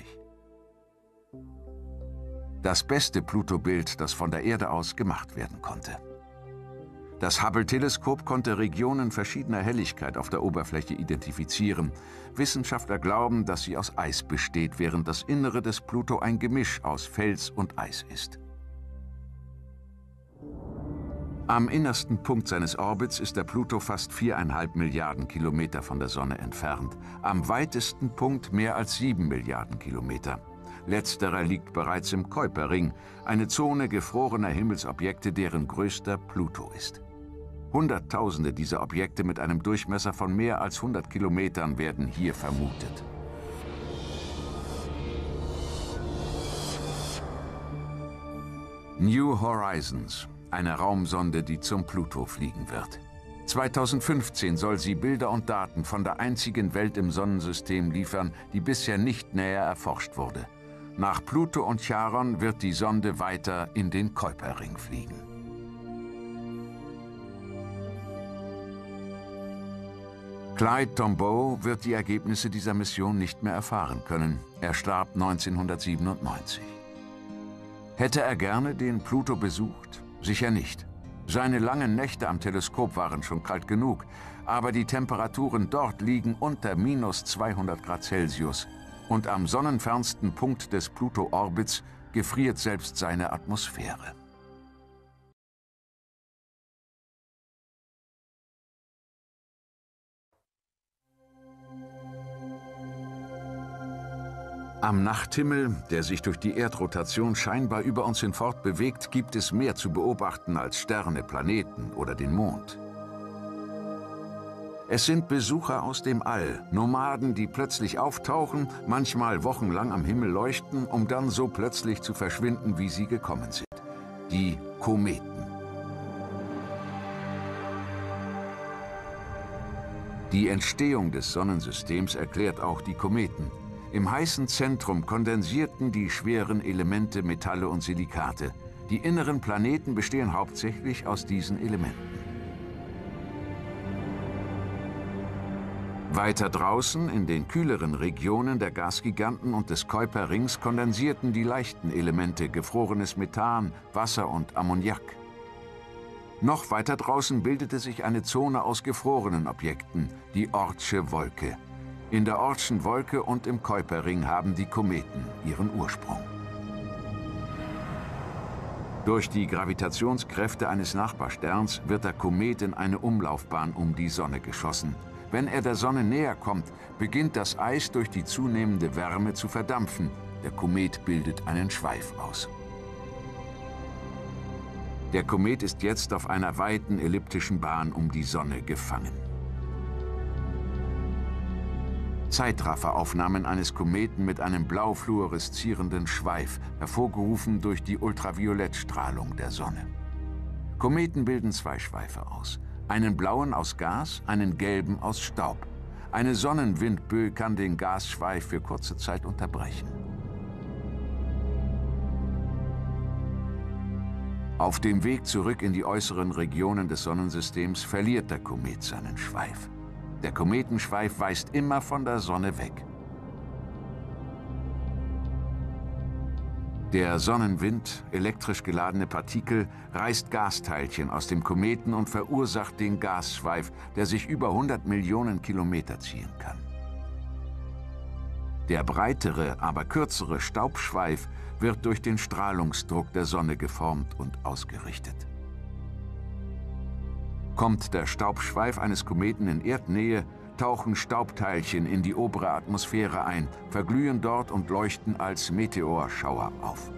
Das beste Pluto-Bild, das von der Erde aus gemacht werden konnte. Das Hubble-Teleskop konnte Regionen verschiedener Helligkeit auf der Oberfläche identifizieren. Wissenschaftler glauben, dass sie aus Eis besteht, während das Innere des Pluto ein Gemisch aus Fels und Eis ist. Am innersten Punkt seines Orbits ist der Pluto fast viereinhalb Milliarden Kilometer von der Sonne entfernt. Am weitesten Punkt mehr als sieben Milliarden Kilometer. Letzterer liegt bereits im Kuiperring, eine Zone gefrorener Himmelsobjekte, deren größter Pluto ist. Hunderttausende dieser Objekte mit einem Durchmesser von mehr als hundert Kilometern werden hier vermutet. New Horizons, eine Raumsonde, die zum Pluto fliegen wird. zweitausendfünfzehn soll sie Bilder und Daten von der einzigen Welt im Sonnensystem liefern, die bisher nicht näher erforscht wurde. Nach Pluto und Charon wird die Sonde weiter in den Kuiperring fliegen. Clyde Tombaugh wird die Ergebnisse dieser Mission nicht mehr erfahren können. Er starb neunzehnhundertsiebenundneunzig. Hätte er gerne den Pluto besucht? Sicher nicht. Seine langen Nächte am Teleskop waren schon kalt genug, aber die Temperaturen dort liegen unter minus zweihundert Grad Celsius. Und am sonnenfernsten Punkt des Pluto-Orbits gefriert selbst seine Atmosphäre. Am Nachthimmel, der sich durch die Erdrotation scheinbar über uns hinfort bewegt, gibt es mehr zu beobachten als Sterne, Planeten oder den Mond. Es sind Besucher aus dem All, Nomaden, die plötzlich auftauchen, manchmal wochenlang am Himmel leuchten, um dann so plötzlich zu verschwinden, wie sie gekommen sind. Die Kometen. Die Entstehung des Sonnensystems erklärt auch die Kometen. Im heißen Zentrum kondensierten die schweren Elemente Metalle und Silikate. Die inneren Planeten bestehen hauptsächlich aus diesen Elementen. Weiter draußen, in den kühleren Regionen der Gasgiganten und des Kuiper-Rings, kondensierten die leichten Elemente, gefrorenes Methan, Wasser und Ammoniak. Noch weiter draußen bildete sich eine Zone aus gefrorenen Objekten, die Oortsche Wolke. In der Oortschen Wolke und im Kuiper-Ring haben die Kometen ihren Ursprung. Durch die Gravitationskräfte eines Nachbarsterns wird der Komet in eine Umlaufbahn um die Sonne geschossen. Wenn er der Sonne näher kommt, beginnt das Eis durch die zunehmende Wärme zu verdampfen. Der Komet bildet einen Schweif aus. Der Komet ist jetzt auf einer weiten elliptischen Bahn um die Sonne gefangen. Zeitrafferaufnahmen eines Kometen mit einem blau fluoreszierenden Schweif, hervorgerufen durch die Ultraviolettstrahlung der Sonne. Kometen bilden zwei Schweife aus. Einen blauen aus Gas, einen gelben aus Staub. Eine Sonnenwindböe kann den Gasschweif für kurze Zeit unterbrechen. Auf dem Weg zurück in die äußeren Regionen des Sonnensystems verliert der Komet seinen Schweif. Der Kometenschweif weist immer von der Sonne weg. Der Sonnenwind, elektrisch geladene Partikel, reißt Gasteilchen aus dem Kometen und verursacht den Gasschweif, der sich über hundert Millionen Kilometer ziehen kann. Der breitere, aber kürzere Staubschweif wird durch den Strahlungsdruck der Sonne geformt und ausgerichtet. Kommt der Staubschweif eines Kometen in Erdnähe, tauchen Staubteilchen in die obere Atmosphäre ein, verglühen dort und leuchten als Meteorschauer auf.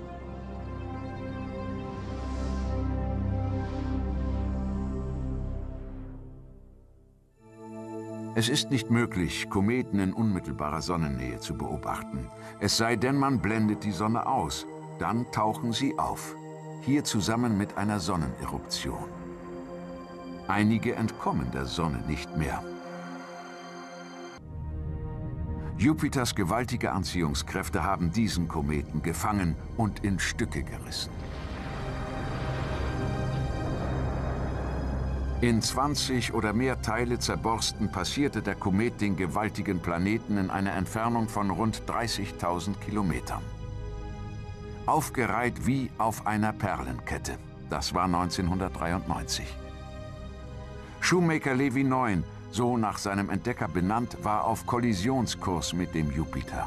Es ist nicht möglich, Kometen in unmittelbarer Sonnennähe zu beobachten. Es sei denn, man blendet die Sonne aus. Dann tauchen sie auf. Hier zusammen mit einer Sonneneruption. Einige entkommen der Sonne nicht mehr. Jupiters gewaltige Anziehungskräfte haben diesen Kometen gefangen und in Stücke gerissen. In zwanzig oder mehr Teile zerborsten passierte der Komet den gewaltigen Planeten in einer Entfernung von rund dreißigtausend Kilometern. Aufgereiht wie auf einer Perlenkette. Das war neunzehnhundertdreiundneunzig. Shoemaker-Levy neun, so nach seinem Entdecker benannt, war auf Kollisionskurs mit dem Jupiter.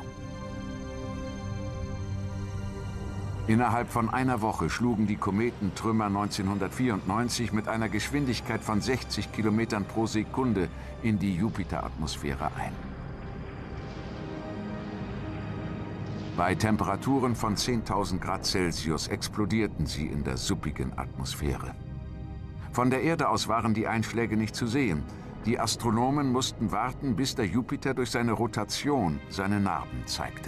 Innerhalb von einer Woche schlugen die Kometentrümmer neunzehnhundertvierundneunzig mit einer Geschwindigkeit von sechzig Kilometern pro Sekunde in die Jupiteratmosphäre ein. Bei Temperaturen von zehntausend Grad Celsius explodierten sie in der suppigen Atmosphäre. Von der Erde aus waren die Einschläge nicht zu sehen. Die Astronomen mussten warten, bis der Jupiter durch seine Rotation seine Narben zeigte.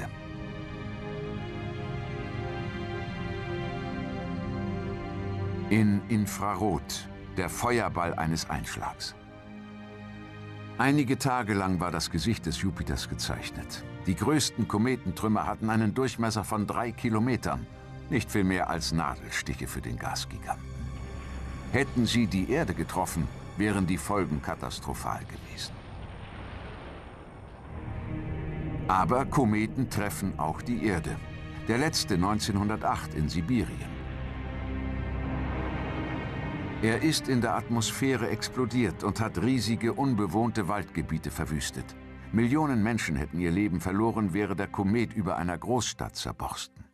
In Infrarot, der Feuerball eines Einschlags. Einige Tage lang war das Gesicht des Jupiters gezeichnet. Die größten Kometentrümmer hatten einen Durchmesser von drei Kilometern, nicht viel mehr als Nadelstiche für den Gasgiganten. Hätten sie die Erde getroffen, wären die Folgen katastrophal gewesen. Aber Kometen treffen auch die Erde. Der letzte neunzehnhundertacht in Sibirien. Er ist in der Atmosphäre explodiert und hat riesige, unbewohnte Waldgebiete verwüstet. Millionen Menschen hätten ihr Leben verloren, wäre der Komet über einer Großstadt zerborsten.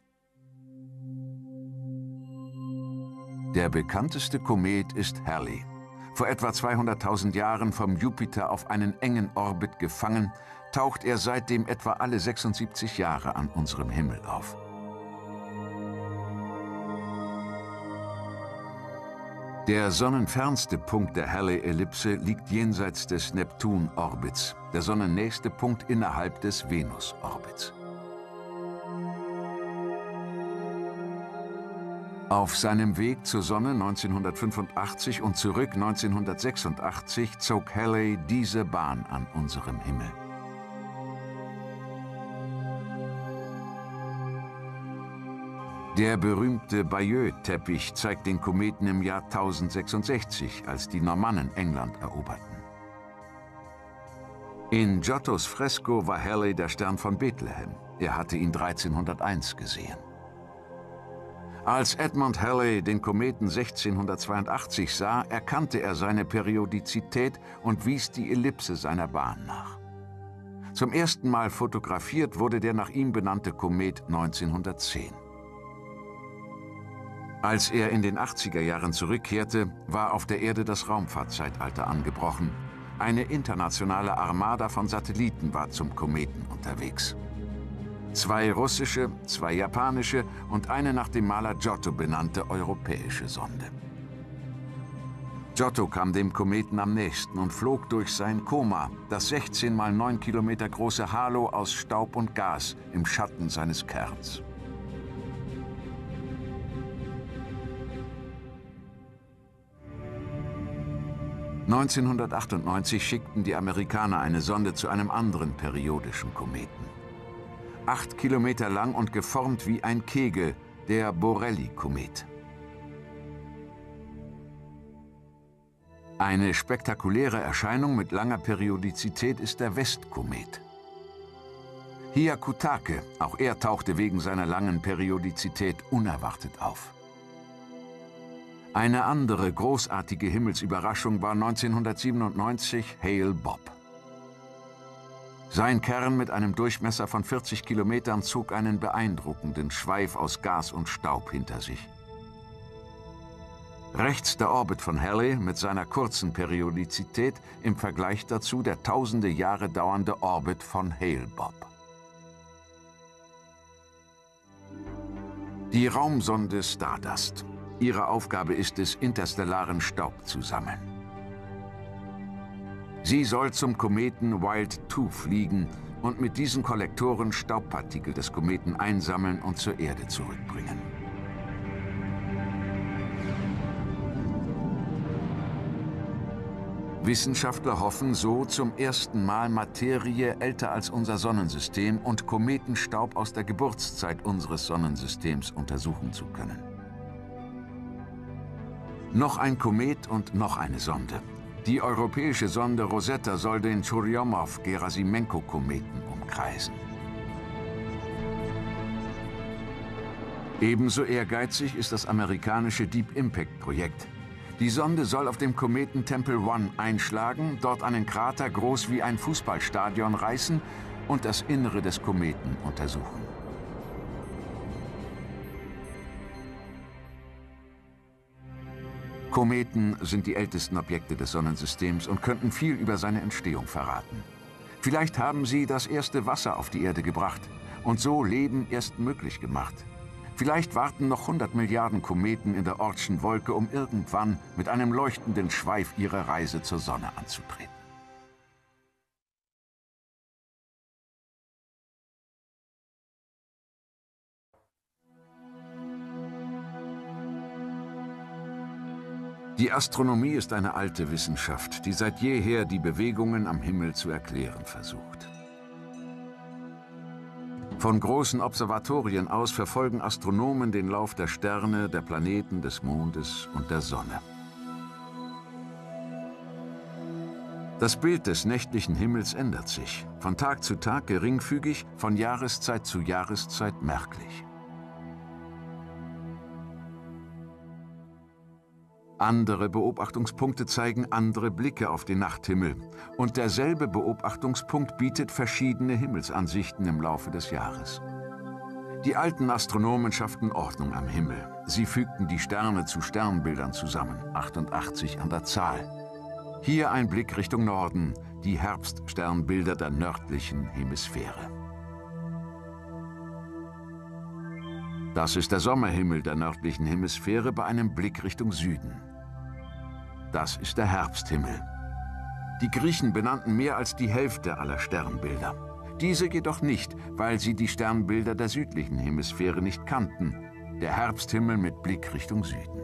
Der bekannteste Komet ist Halley. Vor etwa zweihunderttausend Jahren vom Jupiter auf einen engen Orbit gefangen, taucht er seitdem etwa alle sechsundsiebzig Jahre an unserem Himmel auf. Der sonnenfernste Punkt der Halley-Ellipse liegt jenseits des Neptun-Orbits, der sonnennächste Punkt innerhalb des Venus-Orbits. Auf seinem Weg zur Sonne neunzehnhundertfünfundachtzig und zurück neunzehnhundertsechsundachtzig zog Halley diese Bahn an unserem Himmel. Der berühmte Bayeux-Teppich zeigt den Kometen im Jahr tausendsechsundsechzig, als die Normannen England eroberten. In Giottos Fresko war Halley der Stern von Bethlehem. Er hatte ihn dreizehnhunderteins gesehen. Als Edmund Halley den Kometen sechzehnhundertzweiundachtzig sah, erkannte er seine Periodizität und wies die Ellipse seiner Bahn nach. Zum ersten Mal fotografiert wurde der nach ihm benannte Komet neunzehnhundertzehn. Als er in den achtziger Jahren zurückkehrte, war auf der Erde das Raumfahrtzeitalter angebrochen. Eine internationale Armada von Satelliten war zum Kometen unterwegs. Zwei russische, zwei japanische und eine nach dem Maler Giotto benannte europäische Sonde. Giotto kam dem Kometen am nächsten und flog durch sein Koma, das sechzehn mal neun Kilometer große Halo aus Staub und Gas im Schatten seines Kerns. neunzehnhundertachtundneunzig schickten die Amerikaner eine Sonde zu einem anderen periodischen Kometen. Acht Kilometer lang und geformt wie ein Kegel, der Borrelly-Komet. Eine spektakuläre Erscheinung mit langer Periodizität ist der Westkomet. Hyakutake, auch er tauchte wegen seiner langen Periodizität unerwartet auf. Eine andere großartige Himmelsüberraschung war neunzehnhundertsiebenundneunzig Hale-Bopp. Sein Kern mit einem Durchmesser von vierzig Kilometern zog einen beeindruckenden Schweif aus Gas und Staub hinter sich. Rechts der Orbit von Halley mit seiner kurzen Periodizität, im Vergleich dazu der tausende Jahre dauernde Orbit von Hale-Bopp. Die Raumsonde Stardust. Ihre Aufgabe ist es, interstellaren Staub zu sammeln. Sie soll zum Kometen Wild zwei fliegen und mit diesen Kollektoren Staubpartikel des Kometen einsammeln und zur Erde zurückbringen. Wissenschaftler hoffen so, zum ersten Mal Materie älter als unser Sonnensystem und Kometenstaub aus der Geburtszeit unseres Sonnensystems untersuchen zu können. Noch ein Komet und noch eine Sonde. Die europäische Sonde Rosetta soll den Churyumov-Gerasimenko-Kometen umkreisen. Ebenso ehrgeizig ist das amerikanische Deep Impact-Projekt. Die Sonde soll auf dem Kometen Tempel One einschlagen, dort einen Krater groß wie ein Fußballstadion reißen und das Innere des Kometen untersuchen. Kometen sind die ältesten Objekte des Sonnensystems und könnten viel über seine Entstehung verraten. Vielleicht haben sie das erste Wasser auf die Erde gebracht und so Leben erst möglich gemacht. Vielleicht warten noch hundert Milliarden Kometen in der Oortschen Wolke, um irgendwann mit einem leuchtenden Schweif ihre Reise zur Sonne anzutreten. Die Astronomie ist eine alte Wissenschaft, die seit jeher die Bewegungen am Himmel zu erklären versucht. Von großen Observatorien aus verfolgen Astronomen den Lauf der Sterne, der Planeten, des Mondes und der Sonne. Das Bild des nächtlichen Himmels ändert sich, von Tag zu Tag geringfügig, von Jahreszeit zu Jahreszeit merklich. Andere Beobachtungspunkte zeigen andere Blicke auf den Nachthimmel. Und derselbe Beobachtungspunkt bietet verschiedene Himmelsansichten im Laufe des Jahres. Die alten Astronomen schafften Ordnung am Himmel. Sie fügten die Sterne zu Sternbildern zusammen, achtundachtzig an der Zahl. Hier ein Blick Richtung Norden, die Herbststernbilder der nördlichen Hemisphäre. Das ist der Sommerhimmel der nördlichen Hemisphäre bei einem Blick Richtung Süden. Das ist der Herbsthimmel. Die Griechen benannten mehr als die Hälfte aller Sternbilder. Diese jedoch nicht, weil sie die Sternbilder der südlichen Hemisphäre nicht kannten. Der Herbsthimmel mit Blick Richtung Süden.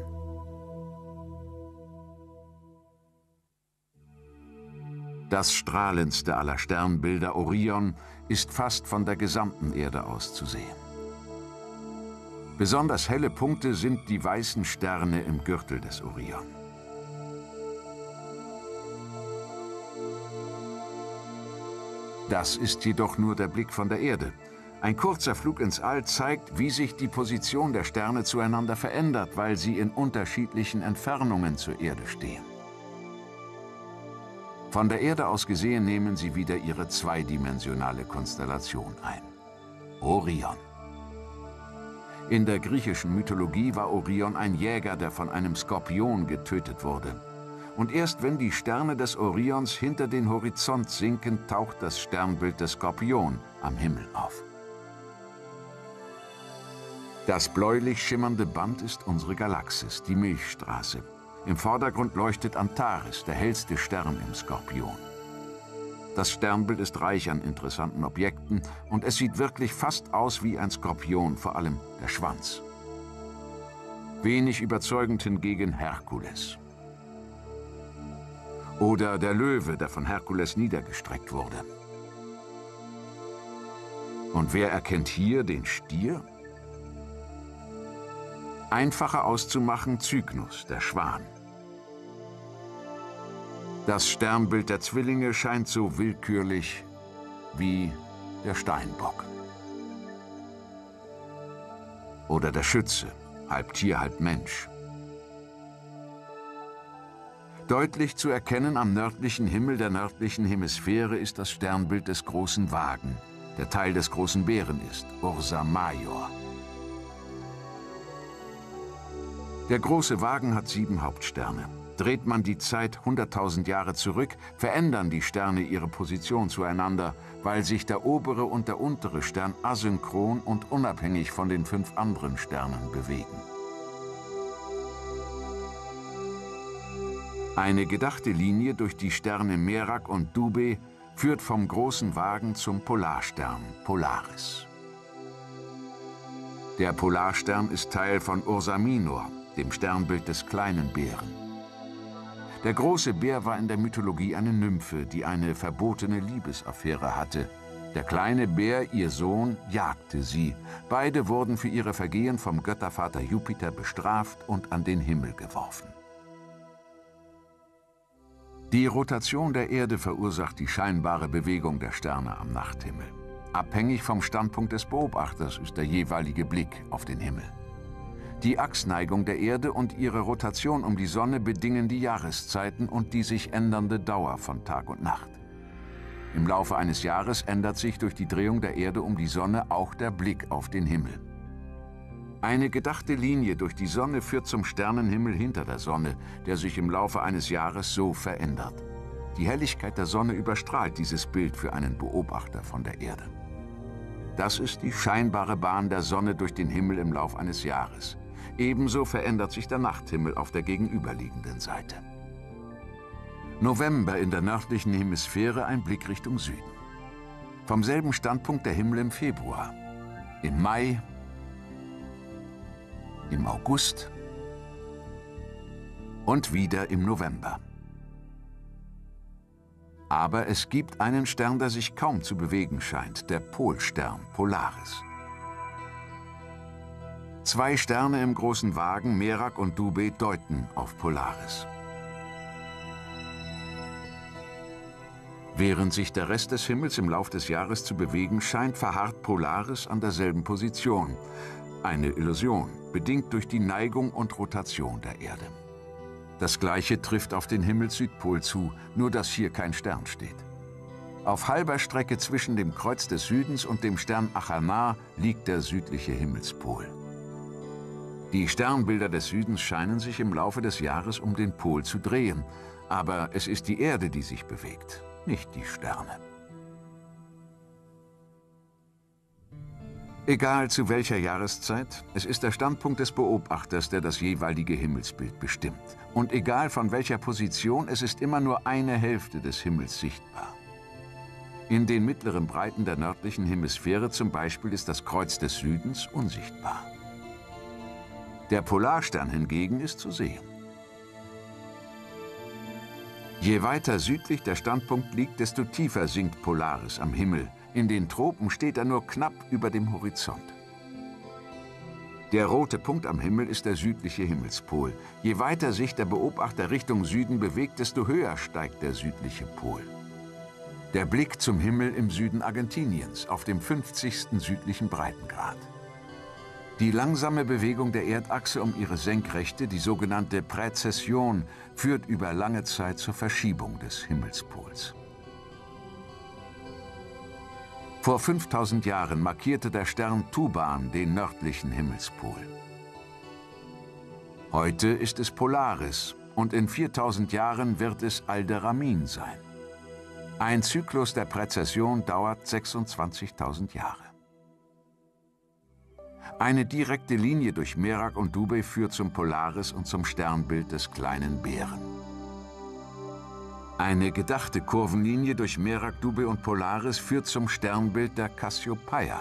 Das strahlendste aller Sternbilder, Orion, ist fast von der gesamten Erde aus zu sehen. Besonders helle Punkte sind die weißen Sterne im Gürtel des Orion. Das ist jedoch nur der Blick von der Erde. Ein kurzer Flug ins All zeigt, wie sich die Position der Sterne zueinander verändert, weil sie in unterschiedlichen Entfernungen zur Erde stehen. Von der Erde aus gesehen nehmen sie wieder ihre zweidimensionale Konstellation ein: Orion. In der griechischen Mythologie war Orion ein Jäger, der von einem Skorpion getötet wurde. Und erst wenn die Sterne des Orions hinter den Horizont sinken, taucht das Sternbild des Skorpion am Himmel auf. Das bläulich schimmernde Band ist unsere Galaxis, die Milchstraße. Im Vordergrund leuchtet Antares, der hellste Stern im Skorpion. Das Sternbild ist reich an interessanten Objekten und es sieht wirklich fast aus wie ein Skorpion, vor allem der Schwanz. Wenig überzeugend hingegen Herkules. Oder der Löwe, der von Herkules niedergestreckt wurde. Und wer erkennt hier den Stier? Einfacher auszumachen Cygnus, der Schwan. Das Sternbild der Zwillinge scheint so willkürlich wie der Steinbock. Oder der Schütze, halb Tier, halb Mensch. Deutlich zu erkennen am nördlichen Himmel der nördlichen Hemisphäre ist das Sternbild des großen Wagen, der Teil des großen Bären ist, Ursa Major. Der große Wagen hat sieben Hauptsterne. Dreht man die Zeit hunderttausend Jahre zurück, verändern die Sterne ihre Position zueinander, weil sich der obere und der untere Stern asynchron und unabhängig von den fünf anderen Sternen bewegen. Eine gedachte Linie durch die Sterne Merak und Dubhe führt vom großen Wagen zum Polarstern Polaris. Der Polarstern ist Teil von Ursa Minor, dem Sternbild des kleinen Bären. Der große Bär war in der Mythologie eine Nymphe, die eine verbotene Liebesaffäre hatte. Der kleine Bär, ihr Sohn, jagte sie. Beide wurden für ihre Vergehen vom Göttervater Jupiter bestraft und an den Himmel geworfen. Die Rotation der Erde verursacht die scheinbare Bewegung der Sterne am Nachthimmel. Abhängig vom Standpunkt des Beobachters ist der jeweilige Blick auf den Himmel. Die Achsneigung der Erde und ihre Rotation um die Sonne bedingen die Jahreszeiten und die sich ändernde Dauer von Tag und Nacht. Im Laufe eines Jahres ändert sich durch die Drehung der Erde um die Sonne auch der Blick auf den Himmel. Eine gedachte Linie durch die Sonne führt zum Sternenhimmel hinter der Sonne, der sich im Laufe eines Jahres so verändert. Die Helligkeit der Sonne überstrahlt dieses Bild für einen Beobachter von der Erde. Das ist die scheinbare Bahn der Sonne durch den Himmel im Lauf eines Jahres. Ebenso verändert sich der Nachthimmel auf der gegenüberliegenden Seite. November in der nördlichen Hemisphäre, ein Blick Richtung Süden. Vom selben Standpunkt der Himmel im Februar, im Mai, im August und wieder im November. Aber es gibt einen Stern, der sich kaum zu bewegen scheint, der Polstern Polaris. Zwei Sterne im großen Wagen, Merak und Dubhe, deuten auf Polaris. Während sich der Rest des Himmels im Lauf des Jahres zu bewegen scheint, verharrt Polaris an derselben Position. Eine Illusion, bedingt durch die Neigung und Rotation der Erde. Das Gleiche trifft auf den Himmelssüdpol zu, nur dass hier kein Stern steht. Auf halber Strecke zwischen dem Kreuz des Südens und dem Stern Achernar liegt der südliche Himmelspol. Die Sternbilder des Südens scheinen sich im Laufe des Jahres um den Pol zu drehen, aber es ist die Erde, die sich bewegt, nicht die Sterne. Egal zu welcher Jahreszeit, es ist der Standpunkt des Beobachters, der das jeweilige Himmelsbild bestimmt. Und egal von welcher Position, es ist immer nur eine Hälfte des Himmels sichtbar. In den mittleren Breiten der nördlichen Hemisphäre zum Beispiel ist das Kreuz des Südens unsichtbar. Der Polarstern hingegen ist zu sehen. Je weiter südlich der Standpunkt liegt, desto tiefer sinkt Polaris am Himmel. In den Tropen steht er nur knapp über dem Horizont. Der rote Punkt am Himmel ist der südliche Himmelspol. Je weiter sich der Beobachter Richtung Süden bewegt, desto höher steigt der südliche Pol. Der Blick zum Himmel im Süden Argentiniens, auf dem fünfzigsten südlichen Breitengrad. Die langsame Bewegung der Erdachse um ihre Senkrechte, die sogenannte Präzession, führt über lange Zeit zur Verschiebung des Himmelspols. Vor fünftausend Jahren markierte der Stern Tuban den nördlichen Himmelspol. Heute ist es Polaris und in viertausend Jahren wird es Alderamin sein. Ein Zyklus der Präzession dauert sechsundzwanzigtausend Jahre. Eine direkte Linie durch Merak und Dubhe führt zum Polaris und zum Sternbild des kleinen Bären. Eine gedachte Kurvenlinie durch Merak, Dubhe und Polaris führt zum Sternbild der Cassiopeia.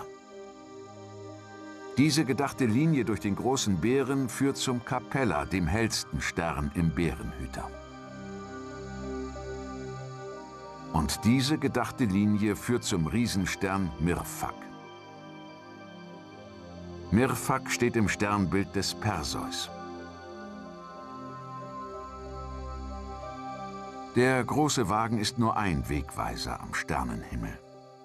Diese gedachte Linie durch den großen Bären führt zum Capella, dem hellsten Stern im Bärenhüter. Und diese gedachte Linie führt zum Riesenstern Mirfak. Mirfak steht im Sternbild des Perseus. Der große Wagen ist nur ein Wegweiser am Sternenhimmel.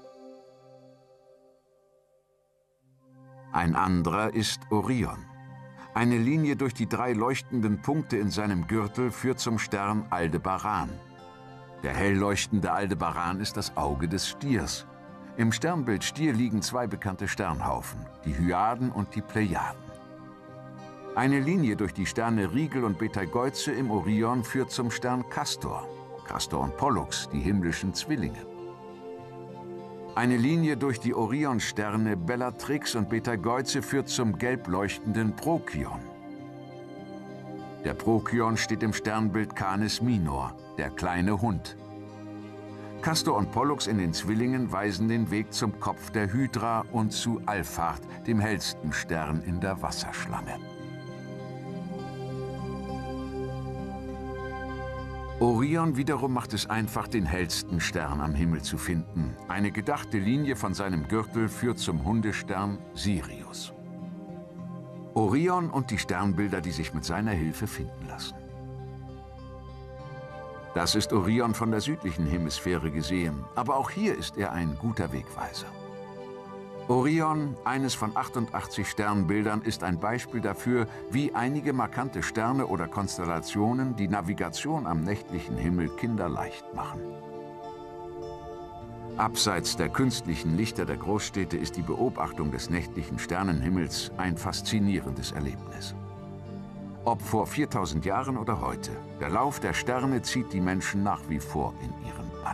Ein anderer ist Orion. Eine Linie durch die drei leuchtenden Punkte in seinem Gürtel führt zum Stern Aldebaran. Der hell leuchtende Aldebaran ist das Auge des Stiers. Im Sternbild Stier liegen zwei bekannte Sternhaufen, die Hyaden und die Plejaden. Eine Linie durch die Sterne Rigel und Betelgeuse im Orion führt zum Stern Castor, Castor und Pollux, die himmlischen Zwillinge. Eine Linie durch die Orionsterne Bellatrix und Betelgeuse führt zum gelb leuchtenden Prokion. Der Prokion steht im Sternbild Canis Minor, der kleine Hund. Castor und Pollux in den Zwillingen weisen den Weg zum Kopf der Hydra und zu Alphard, dem hellsten Stern in der Wasserschlange. Orion wiederum macht es einfach, den hellsten Stern am Himmel zu finden. Eine gedachte Linie von seinem Gürtel führt zum Hundestern Sirius. Orion und die Sternbilder, die sich mit seiner Hilfe finden lassen. Das ist Orion von der südlichen Hemisphäre gesehen, aber auch hier ist er ein guter Wegweiser. Orion, eines von achtundachtzig Sternbildern, ist ein Beispiel dafür, wie einige markante Sterne oder Konstellationen die Navigation am nächtlichen Himmel kinderleicht machen. Abseits der künstlichen Lichter der Großstädte ist die Beobachtung des nächtlichen Sternenhimmels ein faszinierendes Erlebnis. Ob vor viertausend Jahren oder heute, der Lauf der Sterne zieht die Menschen nach wie vor in ihren Bann.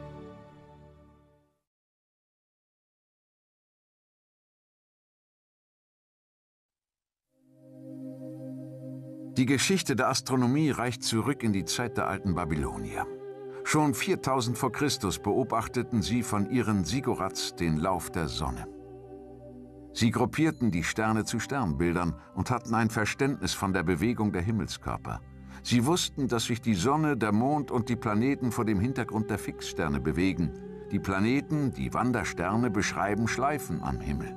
Die Geschichte der Astronomie reicht zurück in die Zeit der alten Babylonier. Schon viertausend vor Christus beobachteten sie von ihren Sigurats den Lauf der Sonne. Sie gruppierten die Sterne zu Sternbildern und hatten ein Verständnis von der Bewegung der Himmelskörper. Sie wussten, dass sich die Sonne, der Mond und die Planeten vor dem Hintergrund der Fixsterne bewegen. Die Planeten, die Wandersterne, beschreiben Schleifen am Himmel.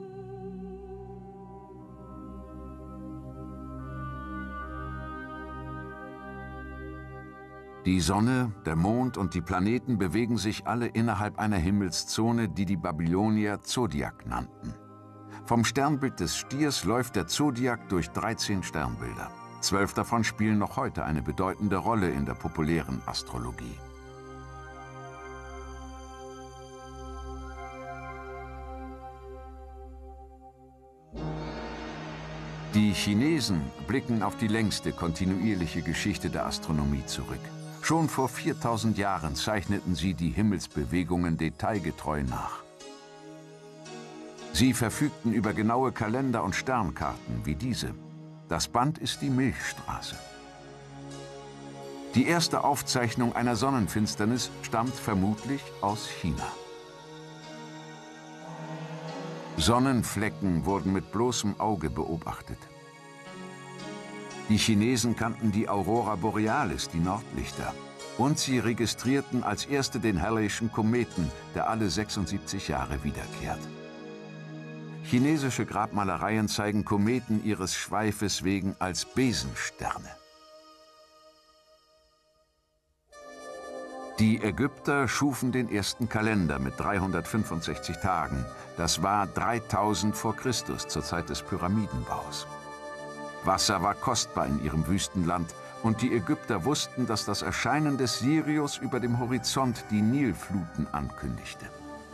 Die Sonne, der Mond und die Planeten bewegen sich alle innerhalb einer Himmelszone, die die Babylonier Zodiak nannten. Vom Sternbild des Stiers läuft der Zodiak durch dreizehn Sternbilder. Zwölf davon spielen noch heute eine bedeutende Rolle in der populären Astrologie. Die Chinesen blicken auf die längste kontinuierliche Geschichte der Astronomie zurück. Schon vor viertausend Jahren zeichneten sie die Himmelsbewegungen detailgetreu nach. Sie verfügten über genaue Kalender und Sternkarten wie diese. Das Band ist die Milchstraße. Die erste Aufzeichnung einer Sonnenfinsternis stammt vermutlich aus China. Sonnenflecken wurden mit bloßem Auge beobachtet. Die Chinesen kannten die Aurora Borealis, die Nordlichter. Und sie registrierten als erste den Halleyschen Kometen, der alle sechsundsiebzig Jahre wiederkehrt. Chinesische Grabmalereien zeigen Kometen ihres Schweifes wegen als Besensterne. Die Ägypter schufen den ersten Kalender mit dreihundertfünfundsechzig Tagen. Das war dreitausend vor Christus, zur Zeit des Pyramidenbaus. Wasser war kostbar in ihrem Wüstenland und die Ägypter wussten, dass das Erscheinen des Sirius über dem Horizont die Nilfluten ankündigte.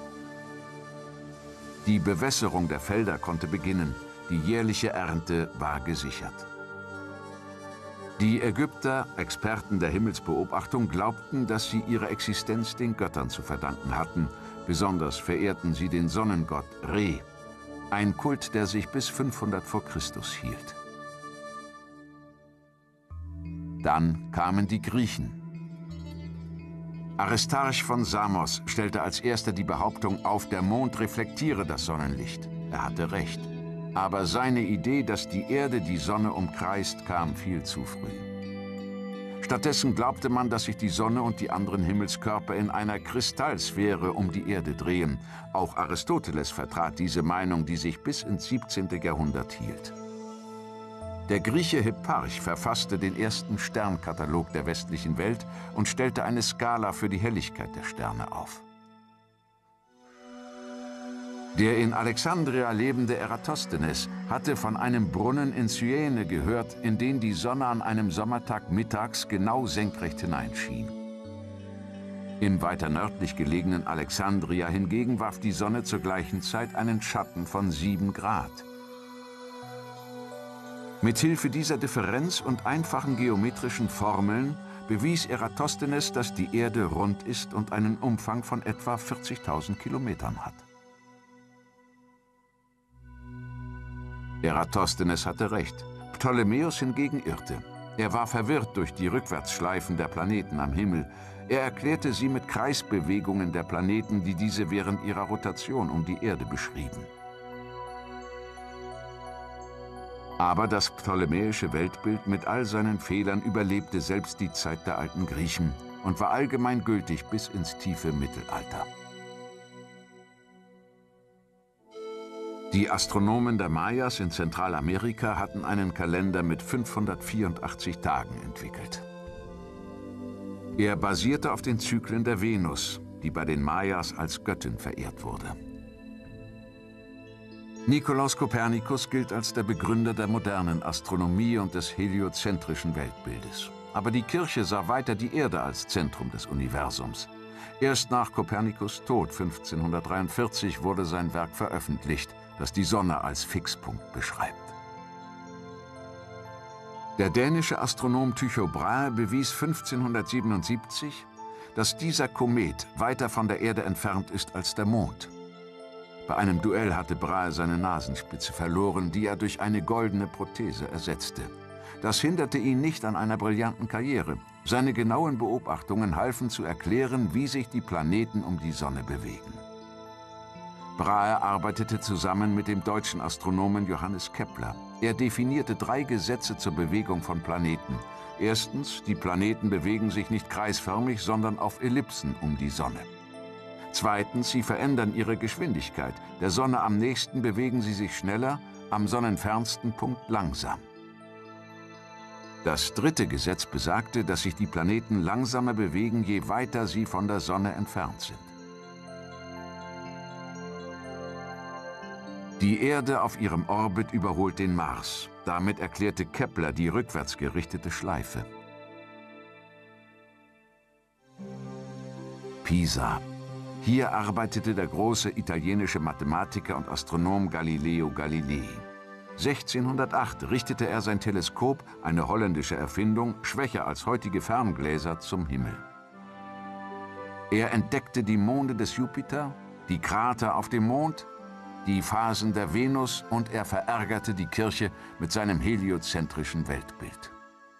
Die Bewässerung der Felder konnte beginnen, die jährliche Ernte war gesichert. Die Ägypter, Experten der Himmelsbeobachtung, glaubten, dass sie ihre Existenz den Göttern zu verdanken hatten. Besonders verehrten sie den Sonnengott Re, ein Kult, der sich bis fünfhundert vor Christus hielt. Dann kamen die Griechen. Aristarch von Samos stellte als erster die Behauptung auf, der Mond reflektiere das Sonnenlicht. Er hatte recht. Aber seine Idee, dass die Erde die Sonne umkreist, kam viel zu früh. Stattdessen glaubte man, dass sich die Sonne und die anderen Himmelskörper in einer Kristallsphäre um die Erde drehen. Auch Aristoteles vertrat diese Meinung, die sich bis ins siebzehnte Jahrhundert hielt. Der Grieche Hipparch verfasste den ersten Sternkatalog der westlichen Welt und stellte eine Skala für die Helligkeit der Sterne auf. Der in Alexandria lebende Eratosthenes hatte von einem Brunnen in Syene gehört, in den die Sonne an einem Sommertag mittags genau senkrecht hineinschien. Im weiter nördlich gelegenen Alexandria hingegen warf die Sonne zur gleichen Zeit einen Schatten von sieben Grad. Mithilfe dieser Differenz und einfachen geometrischen Formeln bewies Eratosthenes, dass die Erde rund ist und einen Umfang von etwa vierzigtausend Kilometern hat. Eratosthenes hatte recht. Ptolemäus hingegen irrte. Er war verwirrt durch die Rückwärtsschleifen der Planeten am Himmel. Er erklärte sie mit Kreisbewegungen der Planeten, die diese während ihrer Rotation um die Erde beschrieben. Aber das ptolemäische Weltbild mit all seinen Fehlern überlebte selbst die Zeit der alten Griechen und war allgemein gültig bis ins tiefe Mittelalter. Die Astronomen der Mayas in Zentralamerika hatten einen Kalender mit fünfhundertvierundachtzig Tagen entwickelt. Er basierte auf den Zyklen der Venus, die bei den Mayas als Göttin verehrt wurde. Nikolaus Kopernikus gilt als der Begründer der modernen Astronomie und des heliozentrischen Weltbildes. Aber die Kirche sah weiter die Erde als Zentrum des Universums. Erst nach Kopernikus' Tod fünfzehnhundertdreiundvierzig wurde sein Werk veröffentlicht, das die Sonne als Fixpunkt beschreibt. Der dänische Astronom Tycho Brahe bewies fünfzehnhundertsiebenundsiebzig, dass dieser Komet weiter von der Erde entfernt ist als der Mond. Bei einem Duell hatte Brahe seine Nasenspitze verloren, die er durch eine goldene Prothese ersetzte. Das hinderte ihn nicht an einer brillanten Karriere. Seine genauen Beobachtungen halfen zu erklären, wie sich die Planeten um die Sonne bewegen. Brahe arbeitete zusammen mit dem deutschen Astronomen Johannes Kepler. Er definierte drei Gesetze zur Bewegung von Planeten. Erstens, die Planeten bewegen sich nicht kreisförmig, sondern auf Ellipsen um die Sonne. Zweitens, sie verändern ihre Geschwindigkeit. Der Sonne am nächsten bewegen sie sich schneller, am sonnenfernsten Punkt langsam. Das dritte Gesetz besagte, dass sich die Planeten langsamer bewegen, je weiter sie von der Sonne entfernt sind. Die Erde auf ihrem Orbit überholt den Mars. Damit erklärte Kepler die rückwärts gerichtete Schleife. Pisa. Hier arbeitete der große italienische Mathematiker und Astronom Galileo Galilei. sechzehnhundertacht richtete er sein Teleskop, eine holländische Erfindung, schwächer als heutige Ferngläser, zum Himmel. Er entdeckte die Monde des Jupiter, die Krater auf dem Mond, die Phasen der Venus und er verärgerte die Kirche mit seinem heliozentrischen Weltbild.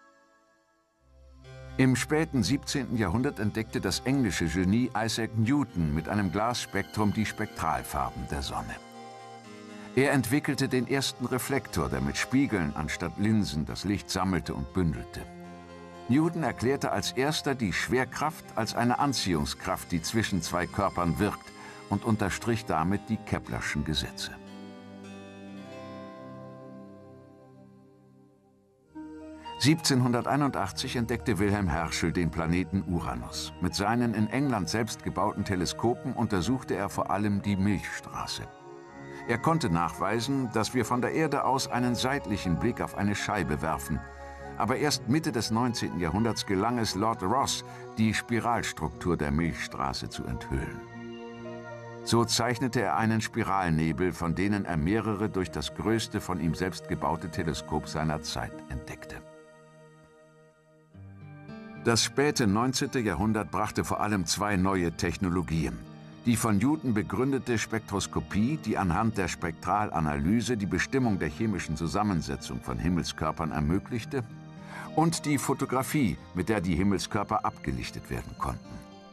Im späten siebzehnten Jahrhundert entdeckte das englische Genie Isaac Newton mit einem Glasspektrum die Spektralfarben der Sonne. Er entwickelte den ersten Reflektor, der mit Spiegeln anstatt Linsen das Licht sammelte und bündelte. Newton erklärte als erster die Schwerkraft als eine Anziehungskraft, die zwischen zwei Körpern wirkt, und unterstrich damit die Keplerschen Gesetze. siebzehnhunderteinundachtzig entdeckte Wilhelm Herschel den Planeten Uranus. Mit seinen in England selbst gebauten Teleskopen untersuchte er vor allem die Milchstraße. Er konnte nachweisen, dass wir von der Erde aus einen seitlichen Blick auf eine Scheibe werfen. Aber erst Mitte des neunzehnten Jahrhunderts gelang es Lord Rosse, die Spiralstruktur der Milchstraße zu enthüllen. So zeichnete er einen Spiralnebel, von denen er mehrere durch das größte von ihm selbst gebaute Teleskop seiner Zeit entdeckte. Das späte neunzehnte Jahrhundert brachte vor allem zwei neue Technologien. Die von Newton begründete Spektroskopie, die anhand der Spektralanalyse die Bestimmung der chemischen Zusammensetzung von Himmelskörpern ermöglichte, und die Fotografie, mit der die Himmelskörper abgelichtet werden konnten.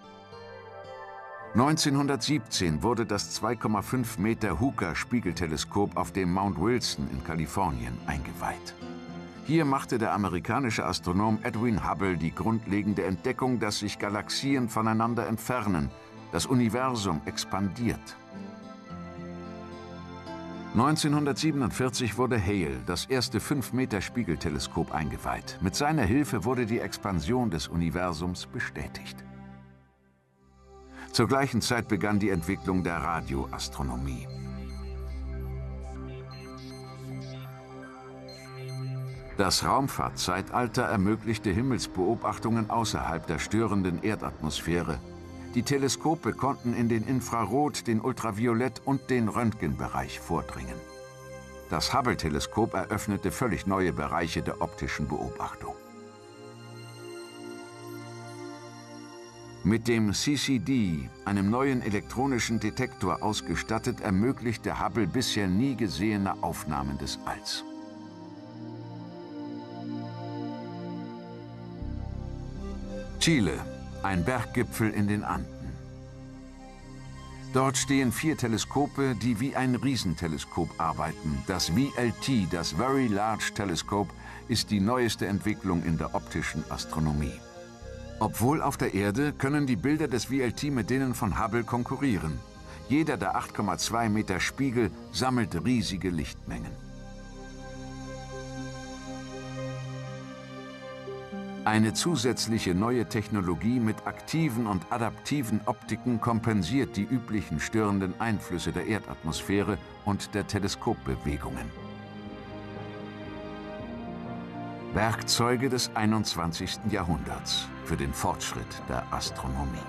neunzehnhundertsiebzehn wurde das zwei Komma fünf Meter Hooker-Spiegelteleskop auf dem Mount Wilson in Kalifornien eingeweiht. Hier machte der amerikanische Astronom Edwin Hubble die grundlegende Entdeckung, dass sich Galaxien voneinander entfernen, das Universum expandiert. neunzehnhundertsiebenundvierzig wurde Hale, das erste fünf Meter Spiegelteleskop, eingeweiht. Mit seiner Hilfe wurde die Expansion des Universums bestätigt. Zur gleichen Zeit begann die Entwicklung der Radioastronomie. Das Raumfahrtzeitalter ermöglichte Himmelsbeobachtungen außerhalb der störenden Erdatmosphäre. Die Teleskope konnten in den Infrarot-, den Ultraviolett- und den Röntgenbereich vordringen. Das Hubble-Teleskop eröffnete völlig neue Bereiche der optischen Beobachtung. Mit dem C C D, einem neuen elektronischen Detektor ausgestattet, ermöglichte Hubble bisher nie gesehene Aufnahmen des Alls. Chile, ein Berggipfel in den Anden. Dort stehen vier Teleskope, die wie ein Riesenteleskop arbeiten. Das V L T, das Very Large Telescope, ist die neueste Entwicklung in der optischen Astronomie. Obwohl auf der Erde können die Bilder des V L T mit denen von Hubble konkurrieren. Jeder der acht Komma zwei Meter Spiegel sammelt riesige Lichtmengen. Eine zusätzliche neue Technologie mit aktiven und adaptiven Optiken kompensiert die üblichen störenden Einflüsse der Erdatmosphäre und der Teleskopbewegungen. Werkzeuge des einundzwanzigsten Jahrhunderts für den Fortschritt der Astronomie.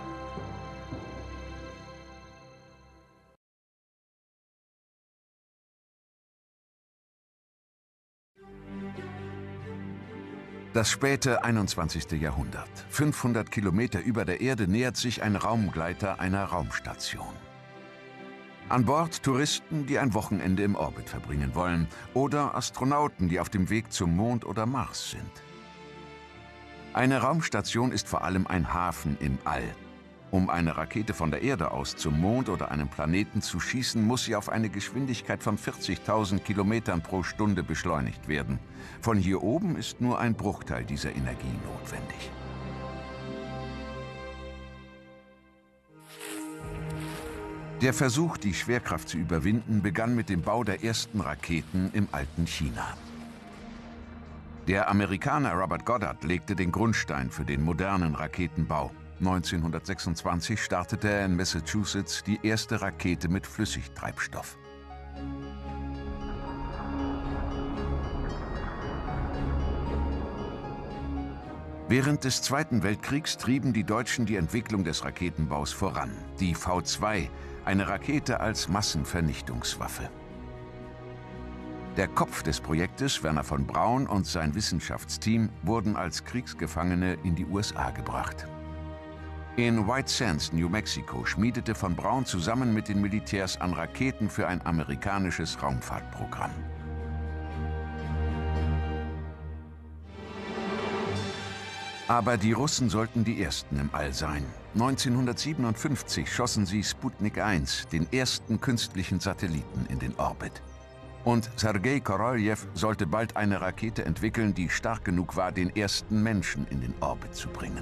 Das späte einundzwanzigste Jahrhundert. fünfhundert Kilometer über der Erde nähert sich ein Raumgleiter einer Raumstation. An Bord Touristen, die ein Wochenende im Orbit verbringen wollen, oder Astronauten, die auf dem Weg zum Mond oder Mars sind. Eine Raumstation ist vor allem ein Hafen im All. Um eine Rakete von der Erde aus zum Mond oder einem Planeten zu schießen, muss sie auf eine Geschwindigkeit von vierzigtausend Kilometern pro Stunde beschleunigt werden. Von hier oben ist nur ein Bruchteil dieser Energie notwendig. Der Versuch, die Schwerkraft zu überwinden, begann mit dem Bau der ersten Raketen im alten China. Der Amerikaner Robert Goddard legte den Grundstein für den modernen Raketenbau. neunzehnhundertsechsundzwanzig startete er in Massachusetts die erste Rakete mit Flüssigtreibstoff. Während des Zweiten Weltkriegs trieben die Deutschen die Entwicklung des Raketenbaus voran. Die V zwei, eine Rakete als Massenvernichtungswaffe. Der Kopf des Projektes, Werner von Braun, und sein Wissenschaftsteam wurden als Kriegsgefangene in die U S A gebracht. In White Sands, New Mexico, schmiedete von Braun zusammen mit den Militärs an Raketen für ein amerikanisches Raumfahrtprogramm. Aber die Russen sollten die Ersten im All sein. neunzehnhundertsiebenundfünfzig schossen sie Sputnik eins, den ersten künstlichen Satelliten, in den Orbit. Und Sergei Korolew sollte bald eine Rakete entwickeln, die stark genug war, den ersten Menschen in den Orbit zu bringen.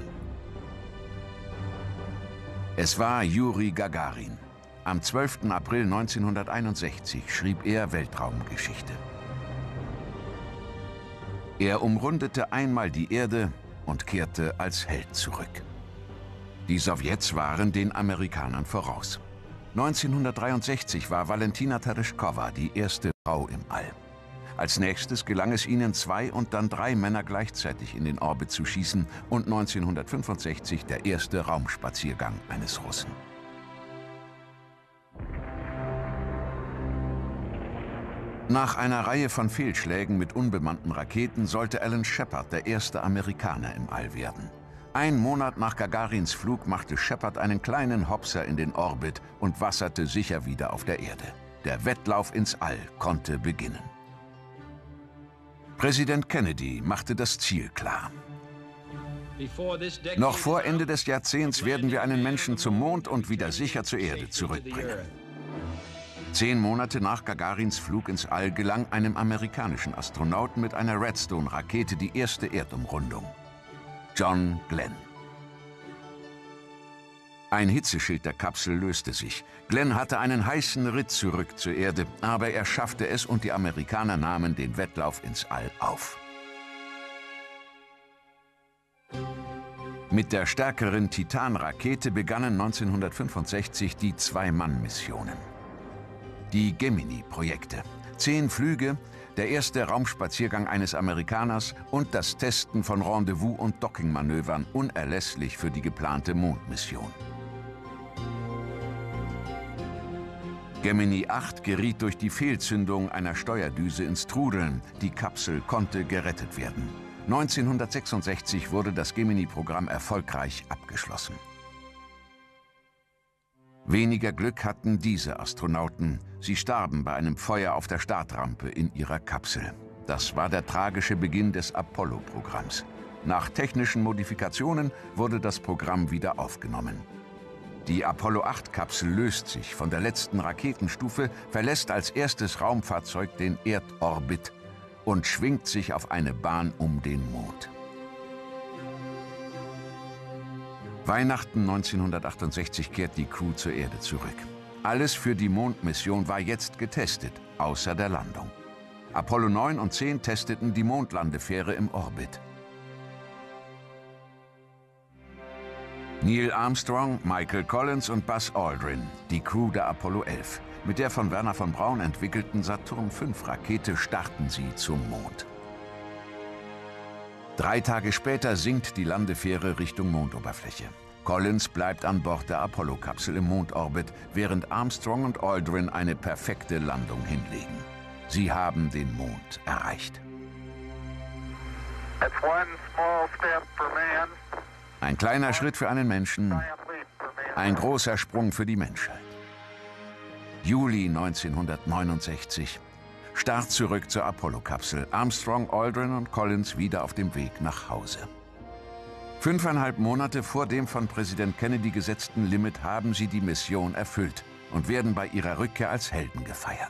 Es war Juri Gagarin. Am zwölften April neunzehnhunderteinundsechzig schrieb er Weltraumgeschichte. Er umrundete einmal die Erde und kehrte als Held zurück. Die Sowjets waren den Amerikanern voraus. neunzehnhundertdreiundsechzig war Valentina Tereshkova die erste Frau im All. Als nächstes gelang es ihnen, zwei und dann drei Männer gleichzeitig in den Orbit zu schießen und neunzehnhundertfünfundsechzig der erste Raumspaziergang eines Russen. Nach einer Reihe von Fehlschlägen mit unbemannten Raketen sollte Alan Shepard der erste Amerikaner im All werden. Ein Monat nach Gagarins Flug machte Shepard einen kleinen Hopser in den Orbit und wasserte sicher wieder auf der Erde. Der Wettlauf ins All konnte beginnen. Präsident Kennedy machte das Ziel klar. Noch vor Ende des Jahrzehnts werden wir einen Menschen zum Mond und wieder sicher zur Erde zurückbringen. Zehn Monate nach Gagarins Flug ins All gelang einem amerikanischen Astronauten mit einer Redstone-Rakete die erste Erdumrundung. John Glenn. Ein Hitzeschild der Kapsel löste sich. Glenn hatte einen heißen Ritt zurück zur Erde, aber er schaffte es und die Amerikaner nahmen den Wettlauf ins All auf. Mit der stärkeren Titan-Rakete begannen neunzehnhundertfünfundsechzig die Zwei-Mann-Missionen. Die Gemini-Projekte. Zehn Flüge, der erste Raumspaziergang eines Amerikaners und das Testen von Rendezvous- und Dockingmanövern unerlässlich für die geplante Mondmission. Gemini acht geriet durch die Fehlzündung einer Steuerdüse ins Trudeln. Die Kapsel konnte gerettet werden. neunzehnhundertsechsundsechzig wurde das Gemini-Programm erfolgreich abgeschlossen. Weniger Glück hatten diese Astronauten. Sie starben bei einem Feuer auf der Startrampe in ihrer Kapsel. Das war der tragische Beginn des Apollo-Programms. Nach technischen Modifikationen wurde das Programm wieder aufgenommen. Die Apollo acht Kapsel löst sich von der letzten Raketenstufe, verlässt als erstes Raumfahrzeug den Erdorbit und schwingt sich auf eine Bahn um den Mond. Weihnachten neunzehnhundertachtundsechzig kehrt die Crew zur Erde zurück. Alles für die Mondmission war jetzt getestet, außer der Landung. Apollo neun und zehn testeten die Mondlandefähre im Orbit. Neil Armstrong, Michael Collins und Buzz Aldrin, die Crew der Apollo elf. Mit der von Wernher von Braun entwickelten Saturn fünf Rakete starten sie zum Mond. Drei Tage später sinkt die Landefähre Richtung Mondoberfläche. Collins bleibt an Bord der Apollo-Kapsel im Mondorbit, während Armstrong und Aldrin eine perfekte Landung hinlegen. Sie haben den Mond erreicht. Ein kleiner Schritt für einen Menschen, ein großer Sprung für die Menschheit. Juli neunzehnhundertneunundsechzig. Start zurück zur Apollo-Kapsel. Armstrong, Aldrin und Collins wieder auf dem Weg nach Hause. Fünfeinhalb Monate vor dem von Präsident Kennedy gesetzten Limit haben sie die Mission erfüllt und werden bei ihrer Rückkehr als Helden gefeiert.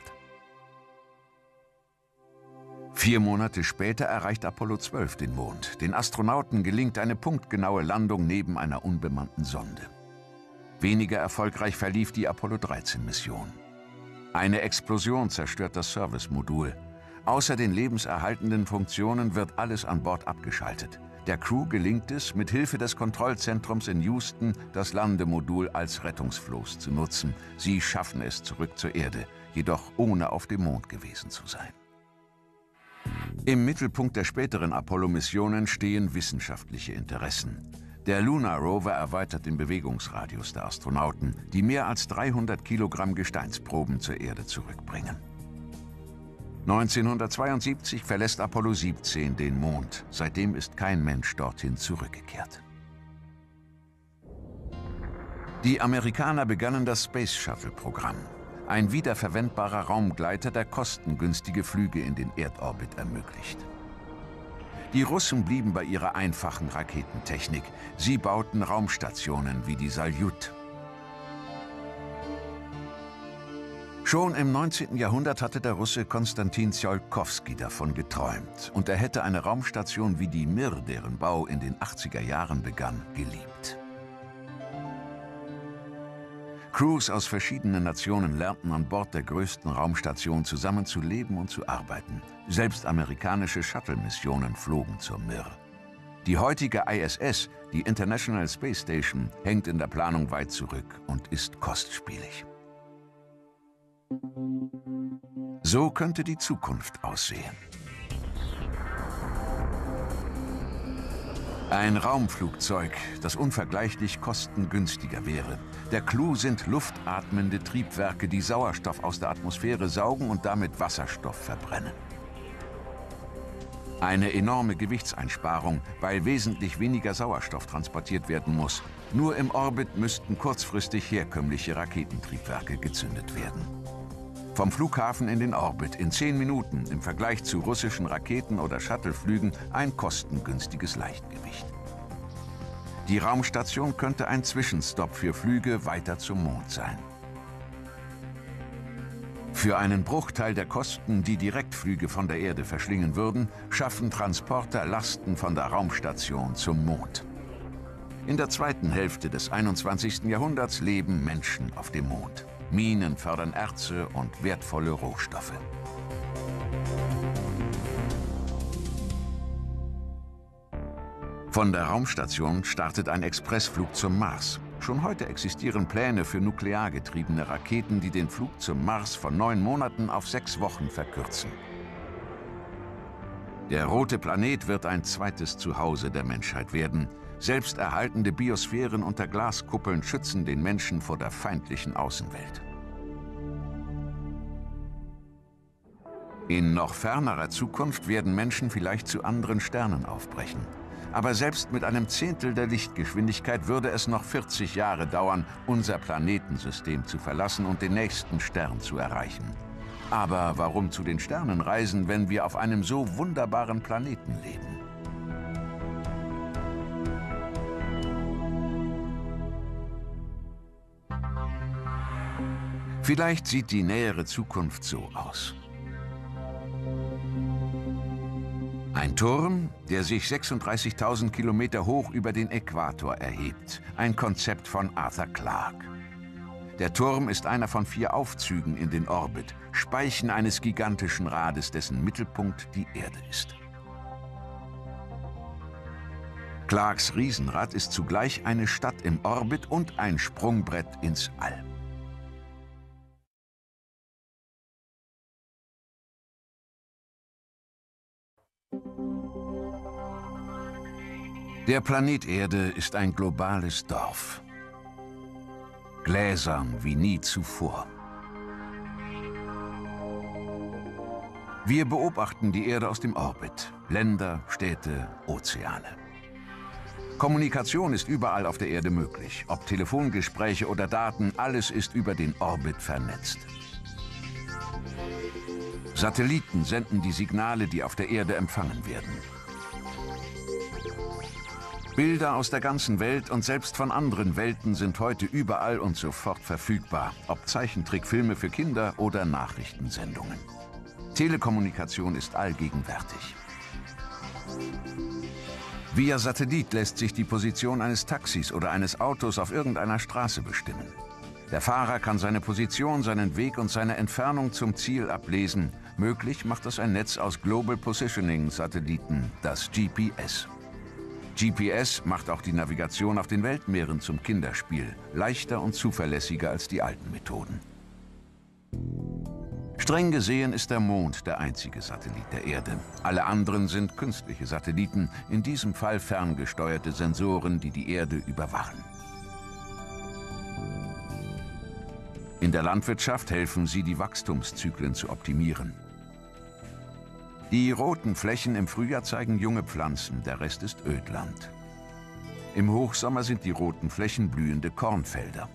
Vier Monate später erreicht Apollo zwölf den Mond. Den Astronauten gelingt eine punktgenaue Landung neben einer unbemannten Sonde. Weniger erfolgreich verlief die Apollo dreizehn Mission. Eine Explosion zerstört das Servicemodul. Außer den lebenserhaltenden Funktionen wird alles an Bord abgeschaltet. Der Crew gelingt es, mit Hilfe des Kontrollzentrums in Houston das Landemodul als Rettungsfloß zu nutzen. Sie schaffen es zurück zur Erde, jedoch ohne auf dem Mond gewesen zu sein. Im Mittelpunkt der späteren Apollo-Missionen stehen wissenschaftliche Interessen. Der Lunar Rover erweitert den Bewegungsradius der Astronauten, die mehr als dreihundert Kilogramm Gesteinsproben zur Erde zurückbringen. neunzehnhundertzweiundsiebzig verlässt Apollo siebzehn den Mond. Seitdem ist kein Mensch dorthin zurückgekehrt. Die Amerikaner begannen das Space Shuttle-Programm. Ein wiederverwendbarer Raumgleiter, der kostengünstige Flüge in den Erdorbit ermöglicht. Die Russen blieben bei ihrer einfachen Raketentechnik. Sie bauten Raumstationen wie die Saljut. Schon im neunzehnten Jahrhundert hatte der Russe Konstantin Tsiolkovsky davon geträumt und er hätte eine Raumstation wie die Mir, deren Bau in den achtziger Jahren begann, geliebt. Crews aus verschiedenen Nationen lernten an Bord der größten Raumstation zusammen zu leben und zu arbeiten. Selbst amerikanische Shuttle-Missionen flogen zur Mir. Die heutige I S S, die International Space Station, hängt in der Planung weit zurück und ist kostspielig. So könnte die Zukunft aussehen. Ein Raumflugzeug, das unvergleichlich kostengünstiger wäre. Der Clou sind luftatmende Triebwerke, die Sauerstoff aus der Atmosphäre saugen und damit Wasserstoff verbrennen. Eine enorme Gewichtseinsparung, weil wesentlich weniger Sauerstoff transportiert werden muss. Nur im Orbit müssten kurzfristig herkömmliche Raketentriebwerke gezündet werden. Vom Flughafen in den Orbit in zehn Minuten im Vergleich zu russischen Raketen- oder Shuttleflügen ein kostengünstiges Leichtgewicht. Die Raumstation könnte ein Zwischenstopp für Flüge weiter zum Mond sein. Für einen Bruchteil der Kosten, die Direktflüge von der Erde verschlingen würden, schaffen Transporter Lasten von der Raumstation zum Mond. In der zweiten Hälfte des einundzwanzigsten Jahrhunderts leben Menschen auf dem Mond. Minen fördern Erze und wertvolle Rohstoffe. Von der Raumstation startet ein Expressflug zum Mars. Schon heute existieren Pläne für nuklear getriebene Raketen, die den Flug zum Mars von neun Monaten auf sechs Wochen verkürzen. Der rote Planet wird ein zweites Zuhause der Menschheit werden. Selbsterhaltende Biosphären unter Glaskuppeln schützen den Menschen vor der feindlichen Außenwelt. In noch fernerer Zukunft werden Menschen vielleicht zu anderen Sternen aufbrechen. Aber selbst mit einem Zehntel der Lichtgeschwindigkeit würde es noch vierzig Jahre dauern, unser Planetensystem zu verlassen und den nächsten Stern zu erreichen. Aber warum zu den Sternen reisen, wenn wir auf einem so wunderbaren Planeten leben? Vielleicht sieht die nähere Zukunft so aus. Ein Turm, der sich sechsunddreißigtausend Kilometer hoch über den Äquator erhebt. Ein Konzept von Arthur Clarke. Der Turm ist einer von vier Aufzügen in den Orbit, Speichen eines gigantischen Rades, dessen Mittelpunkt die Erde ist. Clarkes Riesenrad ist zugleich eine Stadt im Orbit und ein Sprungbrett ins All. Der Planet Erde ist ein globales Dorf. Gläsern wie nie zuvor. Wir beobachten die Erde aus dem Orbit. Länder, Städte, Ozeane. Kommunikation ist überall auf der Erde möglich. Ob Telefongespräche oder Daten, alles ist über den Orbit vernetzt. Satelliten senden die Signale, die auf der Erde empfangen werden. Bilder aus der ganzen Welt und selbst von anderen Welten sind heute überall und sofort verfügbar, ob Zeichentrickfilme für Kinder oder Nachrichtensendungen. Telekommunikation ist allgegenwärtig. Via Satellit lässt sich die Position eines Taxis oder eines Autos auf irgendeiner Straße bestimmen. Der Fahrer kann seine Position, seinen Weg und seine Entfernung zum Ziel ablesen. Möglich macht das ein Netz aus Global Positioning Satelliten, das G P S. G P S macht auch die Navigation auf den Weltmeeren zum Kinderspiel, leichter und zuverlässiger als die alten Methoden. Streng gesehen ist der Mond der einzige Satellit der Erde. Alle anderen sind künstliche Satelliten, in diesem Fall ferngesteuerte Sensoren, die die Erde überwachen. In der Landwirtschaft helfen sie, die Wachstumszyklen zu optimieren. Die roten Flächen im Frühjahr zeigen junge Pflanzen, der Rest ist Ödland. Im Hochsommer sind die roten Flächen blühende Kornfelder.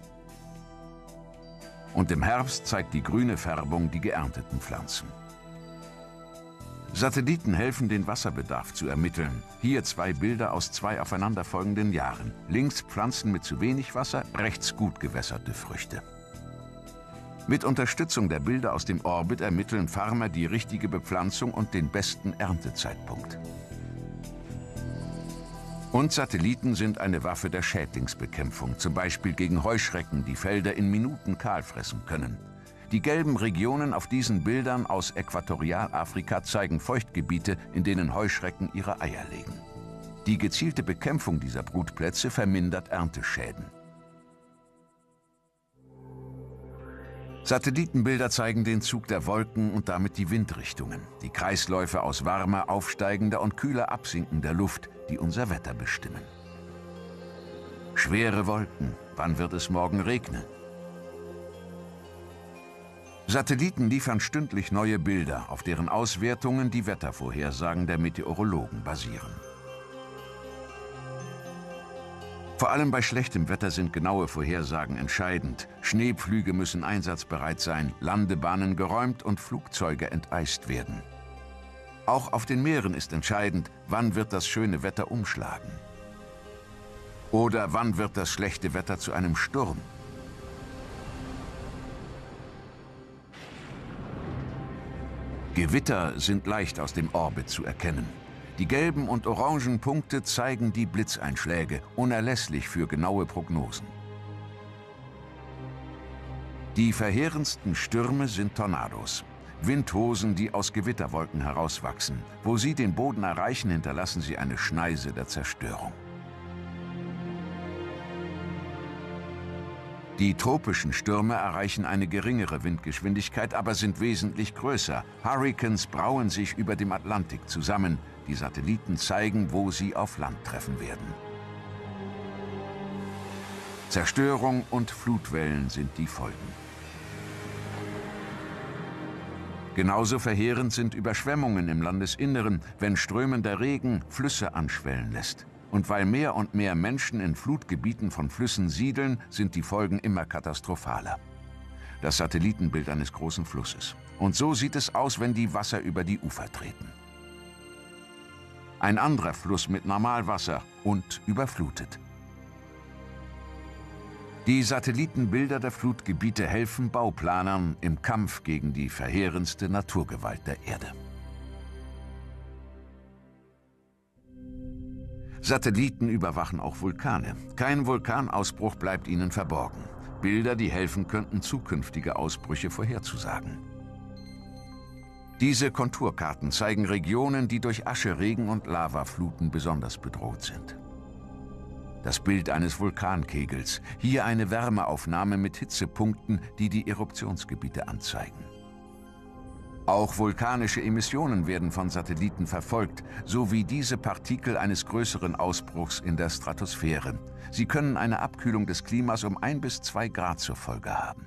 Und im Herbst zeigt die grüne Färbung die geernteten Pflanzen. Satelliten helfen, den Wasserbedarf zu ermitteln. Hier zwei Bilder aus zwei aufeinanderfolgenden Jahren. Links Pflanzen mit zu wenig Wasser, rechts gut gewässerte Früchte. Mit Unterstützung der Bilder aus dem Orbit ermitteln Farmer die richtige Bepflanzung und den besten Erntezeitpunkt. Und Satelliten sind eine Waffe der Schädlingsbekämpfung, zum Beispiel gegen Heuschrecken, die Felder in Minuten kahl fressen können. Die gelben Regionen auf diesen Bildern aus Äquatorialafrika zeigen Feuchtgebiete, in denen Heuschrecken ihre Eier legen. Die gezielte Bekämpfung dieser Brutplätze vermindert Ernteschäden. Satellitenbilder zeigen den Zug der Wolken und damit die Windrichtungen, die Kreisläufe aus warmer, aufsteigender und kühler absinkender Luft, die unser Wetter bestimmen. Schwere Wolken, wann wird es morgen regnen? Satelliten liefern stündlich neue Bilder, auf deren Auswertungen die Wettervorhersagen der Meteorologen basieren. Vor allem bei schlechtem Wetter sind genaue Vorhersagen entscheidend. Schneepflüge müssen einsatzbereit sein, Landebahnen geräumt und Flugzeuge enteist werden. Auch auf den Meeren ist entscheidend, wann wird das schöne Wetter umschlagen. Oder wann wird das schlechte Wetter zu einem Sturm? Gewitter sind leicht aus dem Orbit zu erkennen. Die gelben und orangen Punkte zeigen die Blitzeinschläge, unerlässlich für genaue Prognosen. Die verheerendsten Stürme sind Tornados. Windhosen, die aus Gewitterwolken herauswachsen. Wo sie den Boden erreichen, hinterlassen sie eine Schneise der Zerstörung. Die tropischen Stürme erreichen eine geringere Windgeschwindigkeit, aber sind wesentlich größer. Hurrikans brauen sich über dem Atlantik zusammen. Die Satelliten zeigen, wo sie auf Land treffen werden. Zerstörung und Flutwellen sind die Folgen. Genauso verheerend sind Überschwemmungen im Landesinneren, wenn strömender Regen Flüsse anschwellen lässt. Und weil mehr und mehr Menschen in Flutgebieten von Flüssen siedeln, sind die Folgen immer katastrophaler. Das Satellitenbild eines großen Flusses. Und so sieht es aus, wenn die Wasser über die Ufer treten. Ein anderer Fluss mit Normalwasser und überflutet. Die Satellitenbilder der Flutgebiete helfen Bauplanern im Kampf gegen die verheerendste Naturgewalt der Erde. Satelliten überwachen auch Vulkane. Kein Vulkanausbruch bleibt ihnen verborgen. Bilder, die helfen könnten, zukünftige Ausbrüche vorherzusagen. Diese Konturkarten zeigen Regionen, die durch Ascheregen und Lavafluten besonders bedroht sind. Das Bild eines Vulkankegels, hier eine Wärmeaufnahme mit Hitzepunkten, die die Eruptionsgebiete anzeigen. Auch vulkanische Emissionen werden von Satelliten verfolgt, sowie diese Partikel eines größeren Ausbruchs in der Stratosphäre. Sie können eine Abkühlung des Klimas um ein bis zwei Grad zur Folge haben.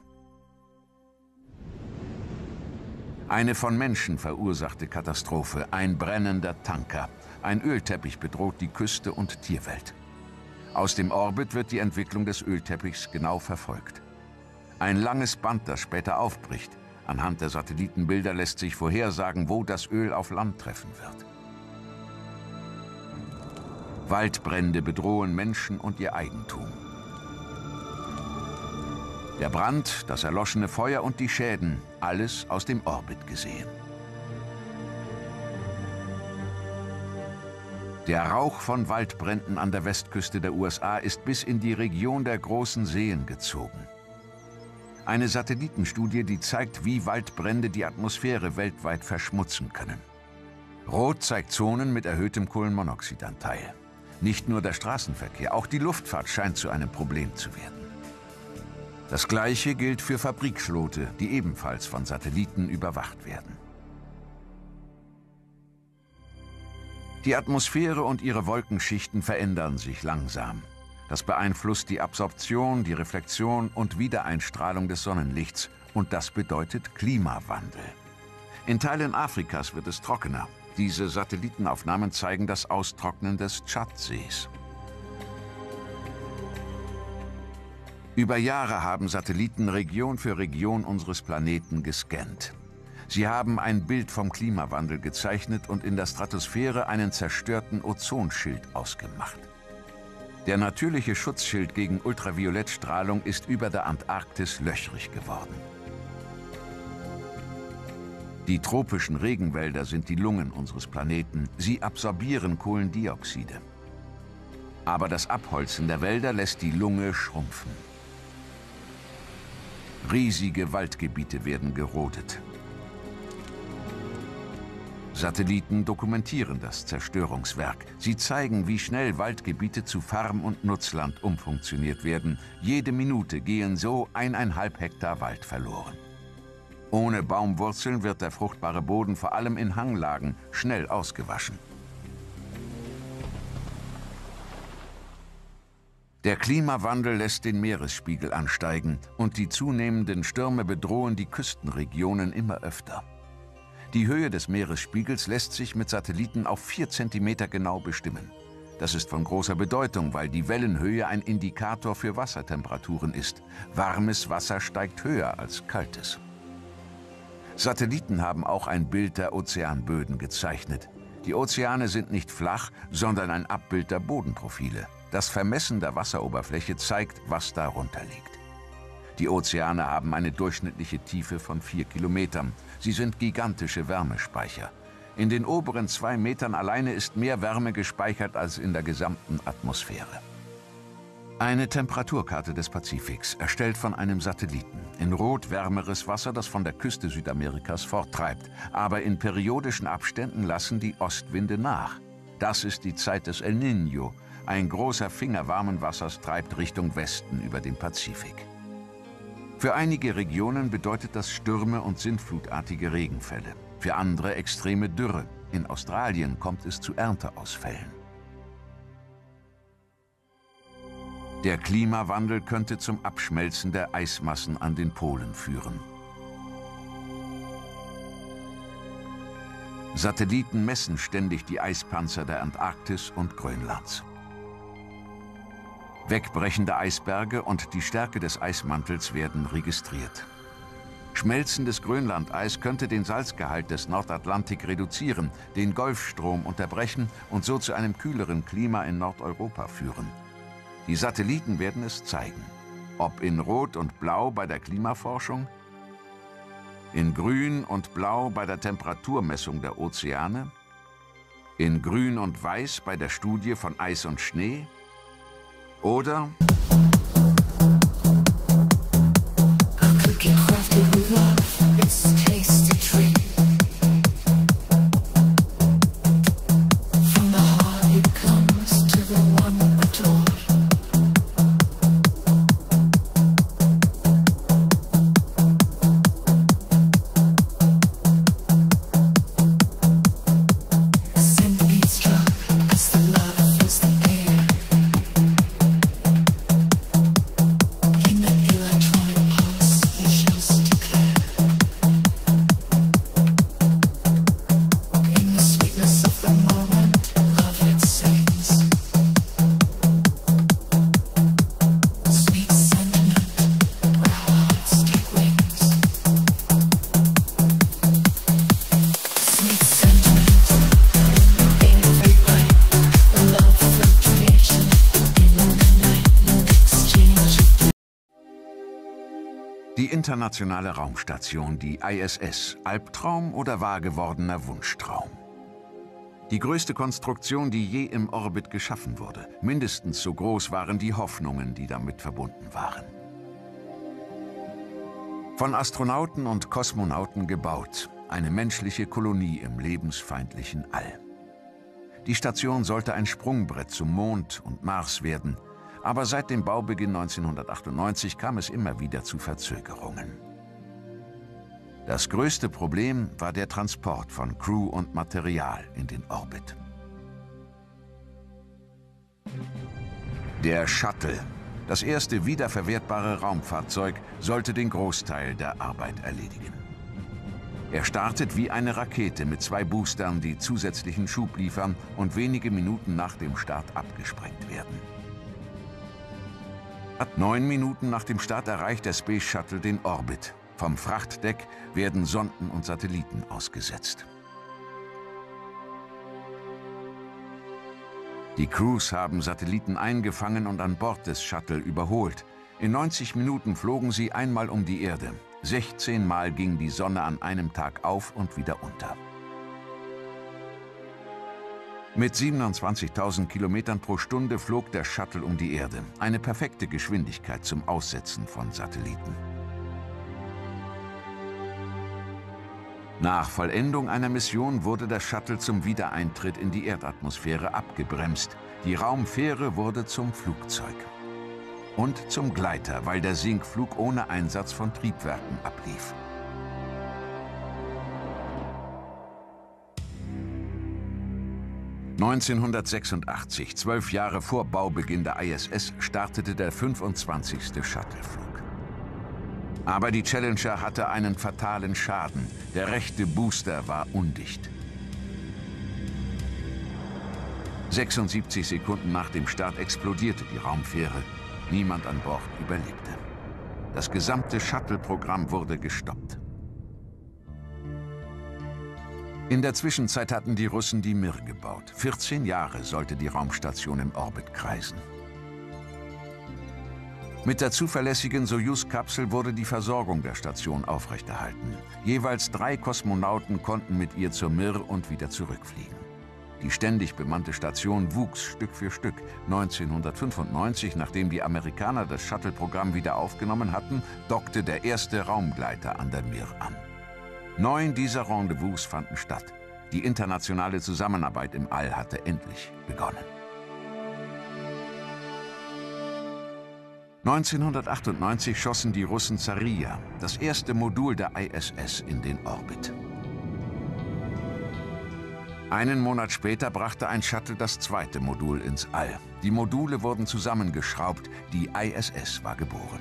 Eine von Menschen verursachte Katastrophe, ein brennender Tanker. Ein Ölteppich bedroht die Küste und Tierwelt. Aus dem Orbit wird die Entwicklung des Ölteppichs genau verfolgt. Ein langes Band, das später aufbricht. Anhand der Satellitenbilder lässt sich vorhersagen, wo das Öl auf Land treffen wird. Waldbrände bedrohen Menschen und ihr Eigentum. Der Brand, das erloschene Feuer und die Schäden, alles aus dem Orbit gesehen. Der Rauch von Waldbränden an der Westküste der U S A ist bis in die Region der großen Seen gezogen. Eine Satellitenstudie, die zeigt, wie Waldbrände die Atmosphäre weltweit verschmutzen können. Rot zeigt Zonen mit erhöhtem Kohlenmonoxidanteil. Nicht nur der Straßenverkehr, auch die Luftfahrt scheint zu einem Problem zu werden. Das Gleiche gilt für Fabrikschlote, die ebenfalls von Satelliten überwacht werden. Die Atmosphäre und ihre Wolkenschichten verändern sich langsam. Das beeinflusst die Absorption, die Reflexion und Wiedereinstrahlung des Sonnenlichts. Und das bedeutet Klimawandel. In Teilen Afrikas wird es trockener. Diese Satellitenaufnahmen zeigen das Austrocknen des Tschadsees. Über Jahre haben Satelliten Region für Region unseres Planeten gescannt. Sie haben ein Bild vom Klimawandel gezeichnet und in der Stratosphäre einen zerstörten Ozonschild ausgemacht. Der natürliche Schutzschild gegen Ultraviolettstrahlung ist über der Antarktis löchrig geworden. Die tropischen Regenwälder sind die Lungen unseres Planeten. Sie absorbieren Kohlendioxide. Aber das Abholzen der Wälder lässt die Lunge schrumpfen. Riesige Waldgebiete werden gerodet. Satelliten dokumentieren das Zerstörungswerk. Sie zeigen, wie schnell Waldgebiete zu Farm- und Nutzland umfunktioniert werden. Jede Minute gehen so eineinhalb Hektar Wald verloren. Ohne Baumwurzeln wird der fruchtbare Boden vor allem in Hanglagen schnell ausgewaschen. Der Klimawandel lässt den Meeresspiegel ansteigen und die zunehmenden Stürme bedrohen die Küstenregionen immer öfter. Die Höhe des Meeresspiegels lässt sich mit Satelliten auf vier Zentimeter genau bestimmen. Das ist von großer Bedeutung, weil die Wellenhöhe ein Indikator für Wassertemperaturen ist. Warmes Wasser steigt höher als kaltes. Satelliten haben auch ein Bild der Ozeanböden gezeichnet. Die Ozeane sind nicht flach, sondern ein Abbild der Bodenprofile. Das Vermessen der Wasseroberfläche zeigt, was darunter liegt. Die Ozeane haben eine durchschnittliche Tiefe von vier Kilometern. Sie sind gigantische Wärmespeicher. In den oberen zwei Metern alleine ist mehr Wärme gespeichert als in der gesamten Atmosphäre. Eine Temperaturkarte des Pazifiks, erstellt von einem Satelliten. In Rot wärmeres Wasser, das von der Küste Südamerikas forttreibt. Aber in periodischen Abständen lassen die Ostwinde nach. Das ist die Zeit des El Niño. Ein großer Finger warmen Wassers treibt Richtung Westen über den Pazifik. Für einige Regionen bedeutet das Stürme und sintflutartige Regenfälle. Für andere extreme Dürre. In Australien kommt es zu Ernteausfällen. Der Klimawandel könnte zum Abschmelzen der Eismassen an den Polen führen. Satelliten messen ständig die Eispanzer der Antarktis und Grönlands. Wegbrechende Eisberge und die Stärke des Eismantels werden registriert. Schmelzendes Grönlandeis könnte den Salzgehalt des Nordatlantik reduzieren, den Golfstrom unterbrechen und so zu einem kühleren Klima in Nordeuropa führen. Die Satelliten werden es zeigen. Ob in Rot und Blau bei der Klimaforschung, in Grün und Blau bei der Temperaturmessung der Ozeane, in Grün und Weiß bei der Studie von Eis und Schnee oder die internationale Raumstation, die I S S, Albtraum oder wahrgewordener Wunschtraum. Die größte Konstruktion, die je im Orbit geschaffen wurde. Mindestens so groß waren die Hoffnungen, die damit verbunden waren. Von Astronauten und Kosmonauten gebaut, eine menschliche Kolonie im lebensfeindlichen All. Die Station sollte ein Sprungbrett zum Mond und Mars werden, aber seit dem Baubeginn neunzehnhundertachtundneunzig kam es immer wieder zu Verzögerungen. Das größte Problem war der Transport von Crew und Material in den Orbit. Der Shuttle, das erste wiederverwertbare Raumfahrzeug, sollte den Großteil der Arbeit erledigen. Er startet wie eine Rakete mit zwei Boostern, die zusätzlichen Schub liefern und wenige Minuten nach dem Start abgesprengt werden. Neun Minuten nach dem Start erreicht der Space Shuttle den Orbit. Vom Frachtdeck werden Sonden und Satelliten ausgesetzt. Die Crews haben Satelliten eingefangen und an Bord des Shuttle überholt. In neunzig Minuten flogen sie einmal um die Erde. sechzehn Mal ging die Sonne an einem Tag auf und wieder unter. Mit siebenundzwanzigtausend Kilometern pro Stunde flog der Shuttle um die Erde. Eine perfekte Geschwindigkeit zum Aussetzen von Satelliten. Nach Vollendung einer Mission wurde der Shuttle zum Wiedereintritt in die Erdatmosphäre abgebremst. Die Raumfähre wurde zum Flugzeug. Und zum Gleiter, weil der Sinkflug ohne Einsatz von Triebwerken ablief. neunzehnhundertsechsundachtzig, zwölf Jahre vor Baubeginn der I S S, startete der fünfundzwanzigste Shuttleflug. Aber die Challenger hatte einen fatalen Schaden. Der rechte Booster war undicht. sechsundsiebzig Sekunden nach dem Start explodierte die Raumfähre. Niemand an Bord überlebte. Das gesamte Shuttle-Programm wurde gestoppt. In der Zwischenzeit hatten die Russen die Mir gebaut. vierzehn Jahre sollte die Raumstation im Orbit kreisen. Mit der zuverlässigen Sojus-Kapsel wurde die Versorgung der Station aufrechterhalten. Jeweils drei Kosmonauten konnten mit ihr zur Mir und wieder zurückfliegen. Die ständig bemannte Station wuchs Stück für Stück. neunzehnhundertfünfundneunzig, nachdem die Amerikaner das Shuttle-Programm wieder aufgenommen hatten, dockte der erste Raumgleiter an der Mir an. Neun dieser Rendezvous fanden statt. Die internationale Zusammenarbeit im All hatte endlich begonnen. neunzehnhundertachtundneunzig schossen die Russen Zarija, das erste Modul der I S S, in den Orbit. Einen Monat später brachte ein Shuttle das zweite Modul ins All. Die Module wurden zusammengeschraubt, die I S S war geboren.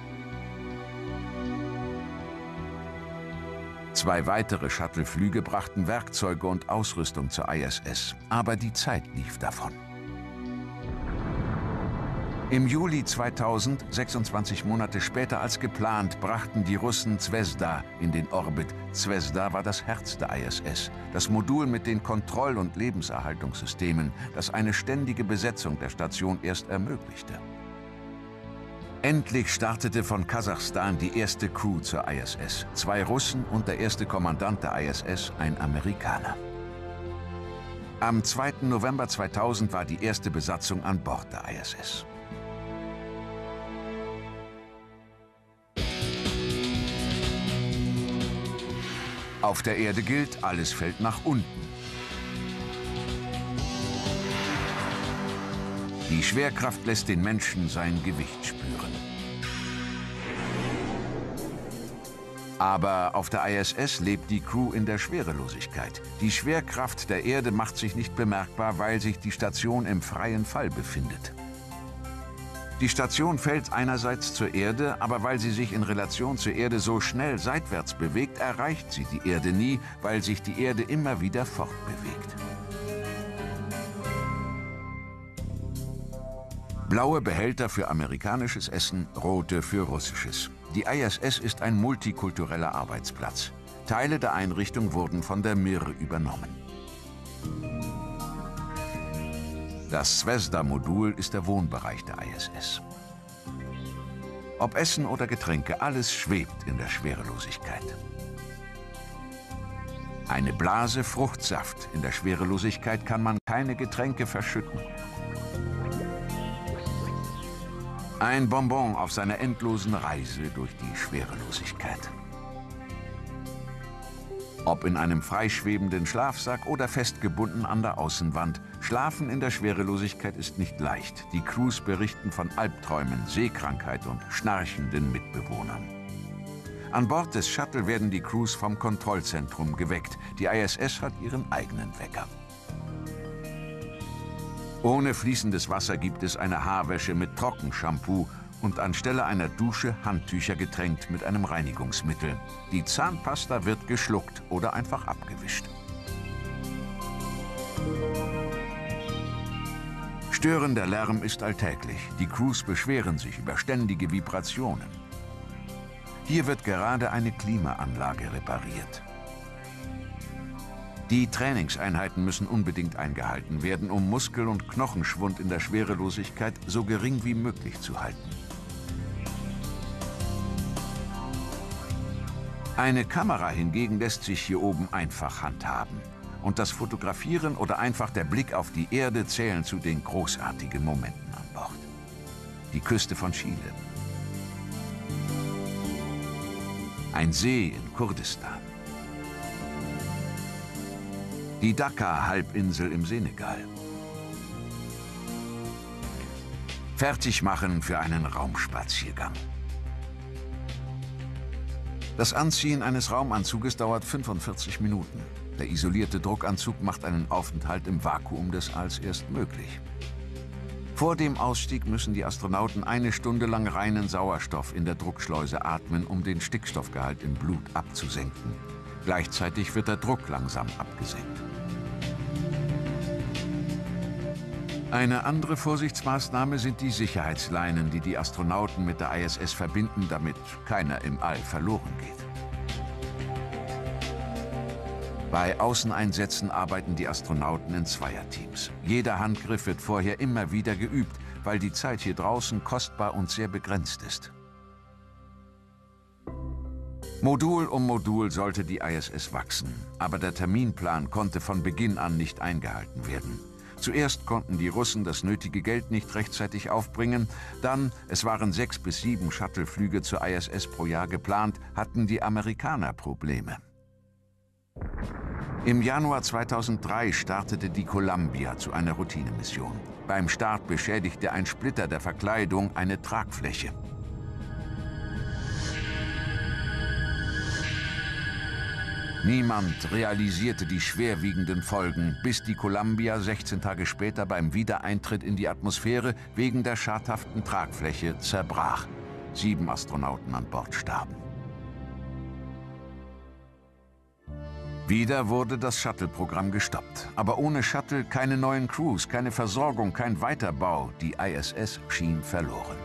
Zwei weitere Shuttleflüge brachten Werkzeuge und Ausrüstung zur I S S, aber die Zeit lief davon. Im Juli zweitausend, sechsundzwanzig Monate später als geplant, brachten die Russen Zvezda in den Orbit. Zvezda war das Herz der I S S, das Modul mit den Kontroll- und Lebenserhaltungssystemen, das eine ständige Besetzung der Station erst ermöglichte. Endlich startete von Kasachstan die erste Crew zur I S S. Zwei Russen und der erste Kommandant der I S S, ein Amerikaner. Am zweiten November zweitausend war die erste Besatzung an Bord der I S S. Auf der Erde gilt, alles fällt nach unten. Die Schwerkraft lässt den Menschen sein Gewicht spüren. Aber auf der I S S lebt die Crew in der Schwerelosigkeit. Die Schwerkraft der Erde macht sich nicht bemerkbar, weil sich die Station im freien Fall befindet. Die Station fällt einerseits zur Erde, aber weil sie sich in Relation zur Erde so schnell seitwärts bewegt, erreicht sie die Erde nie, weil sich die Erde immer wieder fortbewegt. Blaue Behälter für amerikanisches Essen, rote für russisches. Die I S S ist ein multikultureller Arbeitsplatz. Teile der Einrichtung wurden von der Mir übernommen. Das Zvezda-Modul ist der Wohnbereich der I S S. Ob Essen oder Getränke, alles schwebt in der Schwerelosigkeit. Eine Blase Fruchtsaft. In der Schwerelosigkeit kann man keine Getränke verschütten. Ein Bonbon auf seiner endlosen Reise durch die Schwerelosigkeit. Ob in einem freischwebenden Schlafsack oder festgebunden an der Außenwand, Schlafen in der Schwerelosigkeit ist nicht leicht. Die Crews berichten von Albträumen, Seekrankheit und schnarchenden Mitbewohnern. An Bord des Shuttle werden die Crews vom Kontrollzentrum geweckt. Die I S S hat ihren eigenen Wecker. Ohne fließendes Wasser gibt es eine Haarwäsche mit Trockenshampoo und anstelle einer Dusche Handtücher getränkt mit einem Reinigungsmittel. Die Zahnpasta wird geschluckt oder einfach abgewischt. Störender Lärm ist alltäglich. Die Crews beschweren sich über ständige Vibrationen. Hier wird gerade eine Klimaanlage repariert. Die Trainingseinheiten müssen unbedingt eingehalten werden, um Muskel- und Knochenschwund in der Schwerelosigkeit so gering wie möglich zu halten. Eine Kamera hingegen lässt sich hier oben einfach handhaben. Und das Fotografieren oder einfach der Blick auf die Erde zählen zu den großartigen Momenten an Bord. Die Küste von Chile. Ein See in Kurdistan. Die Dakar-Halbinsel im Senegal. Fertig machen für einen Raumspaziergang. Das Anziehen eines Raumanzuges dauert fünfundvierzig Minuten. Der isolierte Druckanzug macht einen Aufenthalt im Vakuum des Alls erst möglich. Vor dem Ausstieg müssen die Astronauten eine Stunde lang reinen Sauerstoff in der Druckschleuse atmen, um den Stickstoffgehalt im Blut abzusenken. Gleichzeitig wird der Druck langsam abgesenkt. Eine andere Vorsichtsmaßnahme sind die Sicherheitsleinen, die die Astronauten mit der I S S verbinden, damit keiner im All verloren geht. Bei Außeneinsätzen arbeiten die Astronauten in Zweierteams. Jeder Handgriff wird vorher immer wieder geübt, weil die Zeit hier draußen kostbar und sehr begrenzt ist. Modul um Modul sollte die I S S wachsen, aber der Terminplan konnte von Beginn an nicht eingehalten werden. Zuerst konnten die Russen das nötige Geld nicht rechtzeitig aufbringen, dann, es waren sechs bis sieben Shuttleflüge zur I S S pro Jahr geplant, hatten die Amerikaner Probleme. Im Januar zweitausenddrei startete die Columbia zu einer Routinemission. Beim Start beschädigte ein Splitter der Verkleidung eine Tragfläche. Niemand realisierte die schwerwiegenden Folgen, bis die Columbia sechzehn Tage später beim Wiedereintritt in die Atmosphäre wegen der schadhaften Tragfläche zerbrach. Sieben Astronauten an Bord starben. Wieder wurde das Shuttle-Programm gestoppt. Aber ohne Shuttle keine neuen Crews, keine Versorgung, kein Weiterbau. Die I S S schien verloren.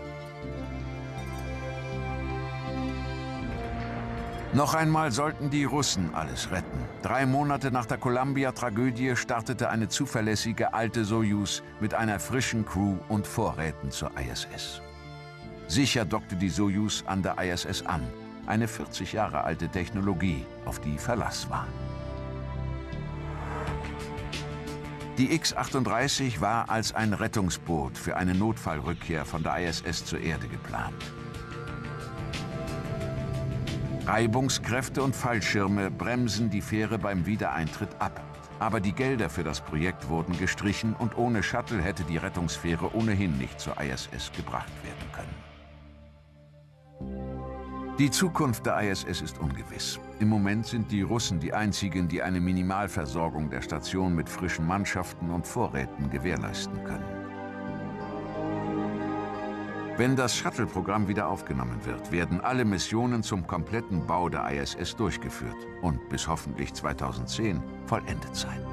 Noch einmal sollten die Russen alles retten. Drei Monate nach der Columbia-Tragödie startete eine zuverlässige alte Sojus mit einer frischen Crew und Vorräten zur I S S. Sicher dockte die Sojus an der I S S an. Eine vierzig Jahre alte Technologie, auf die Verlass war. Die X achtunddreißig war als ein Rettungsboot für eine Notfallrückkehr von der I S S zur Erde geplant. Reibungskräfte und Fallschirme bremsen die Fähre beim Wiedereintritt ab. Aber die Gelder für das Projekt wurden gestrichen und ohne Shuttle hätte die Rettungsfähre ohnehin nicht zur I S S gebracht werden können. Die Zukunft der I S S ist ungewiss. Im Moment sind die Russen die einzigen, die eine Minimalversorgung der Station mit frischen Mannschaften und Vorräten gewährleisten können. Wenn das Shuttle-Programm wieder aufgenommen wird, werden alle Missionen zum kompletten Bau der I S S durchgeführt und bis hoffentlich zweitausendzehn vollendet sein.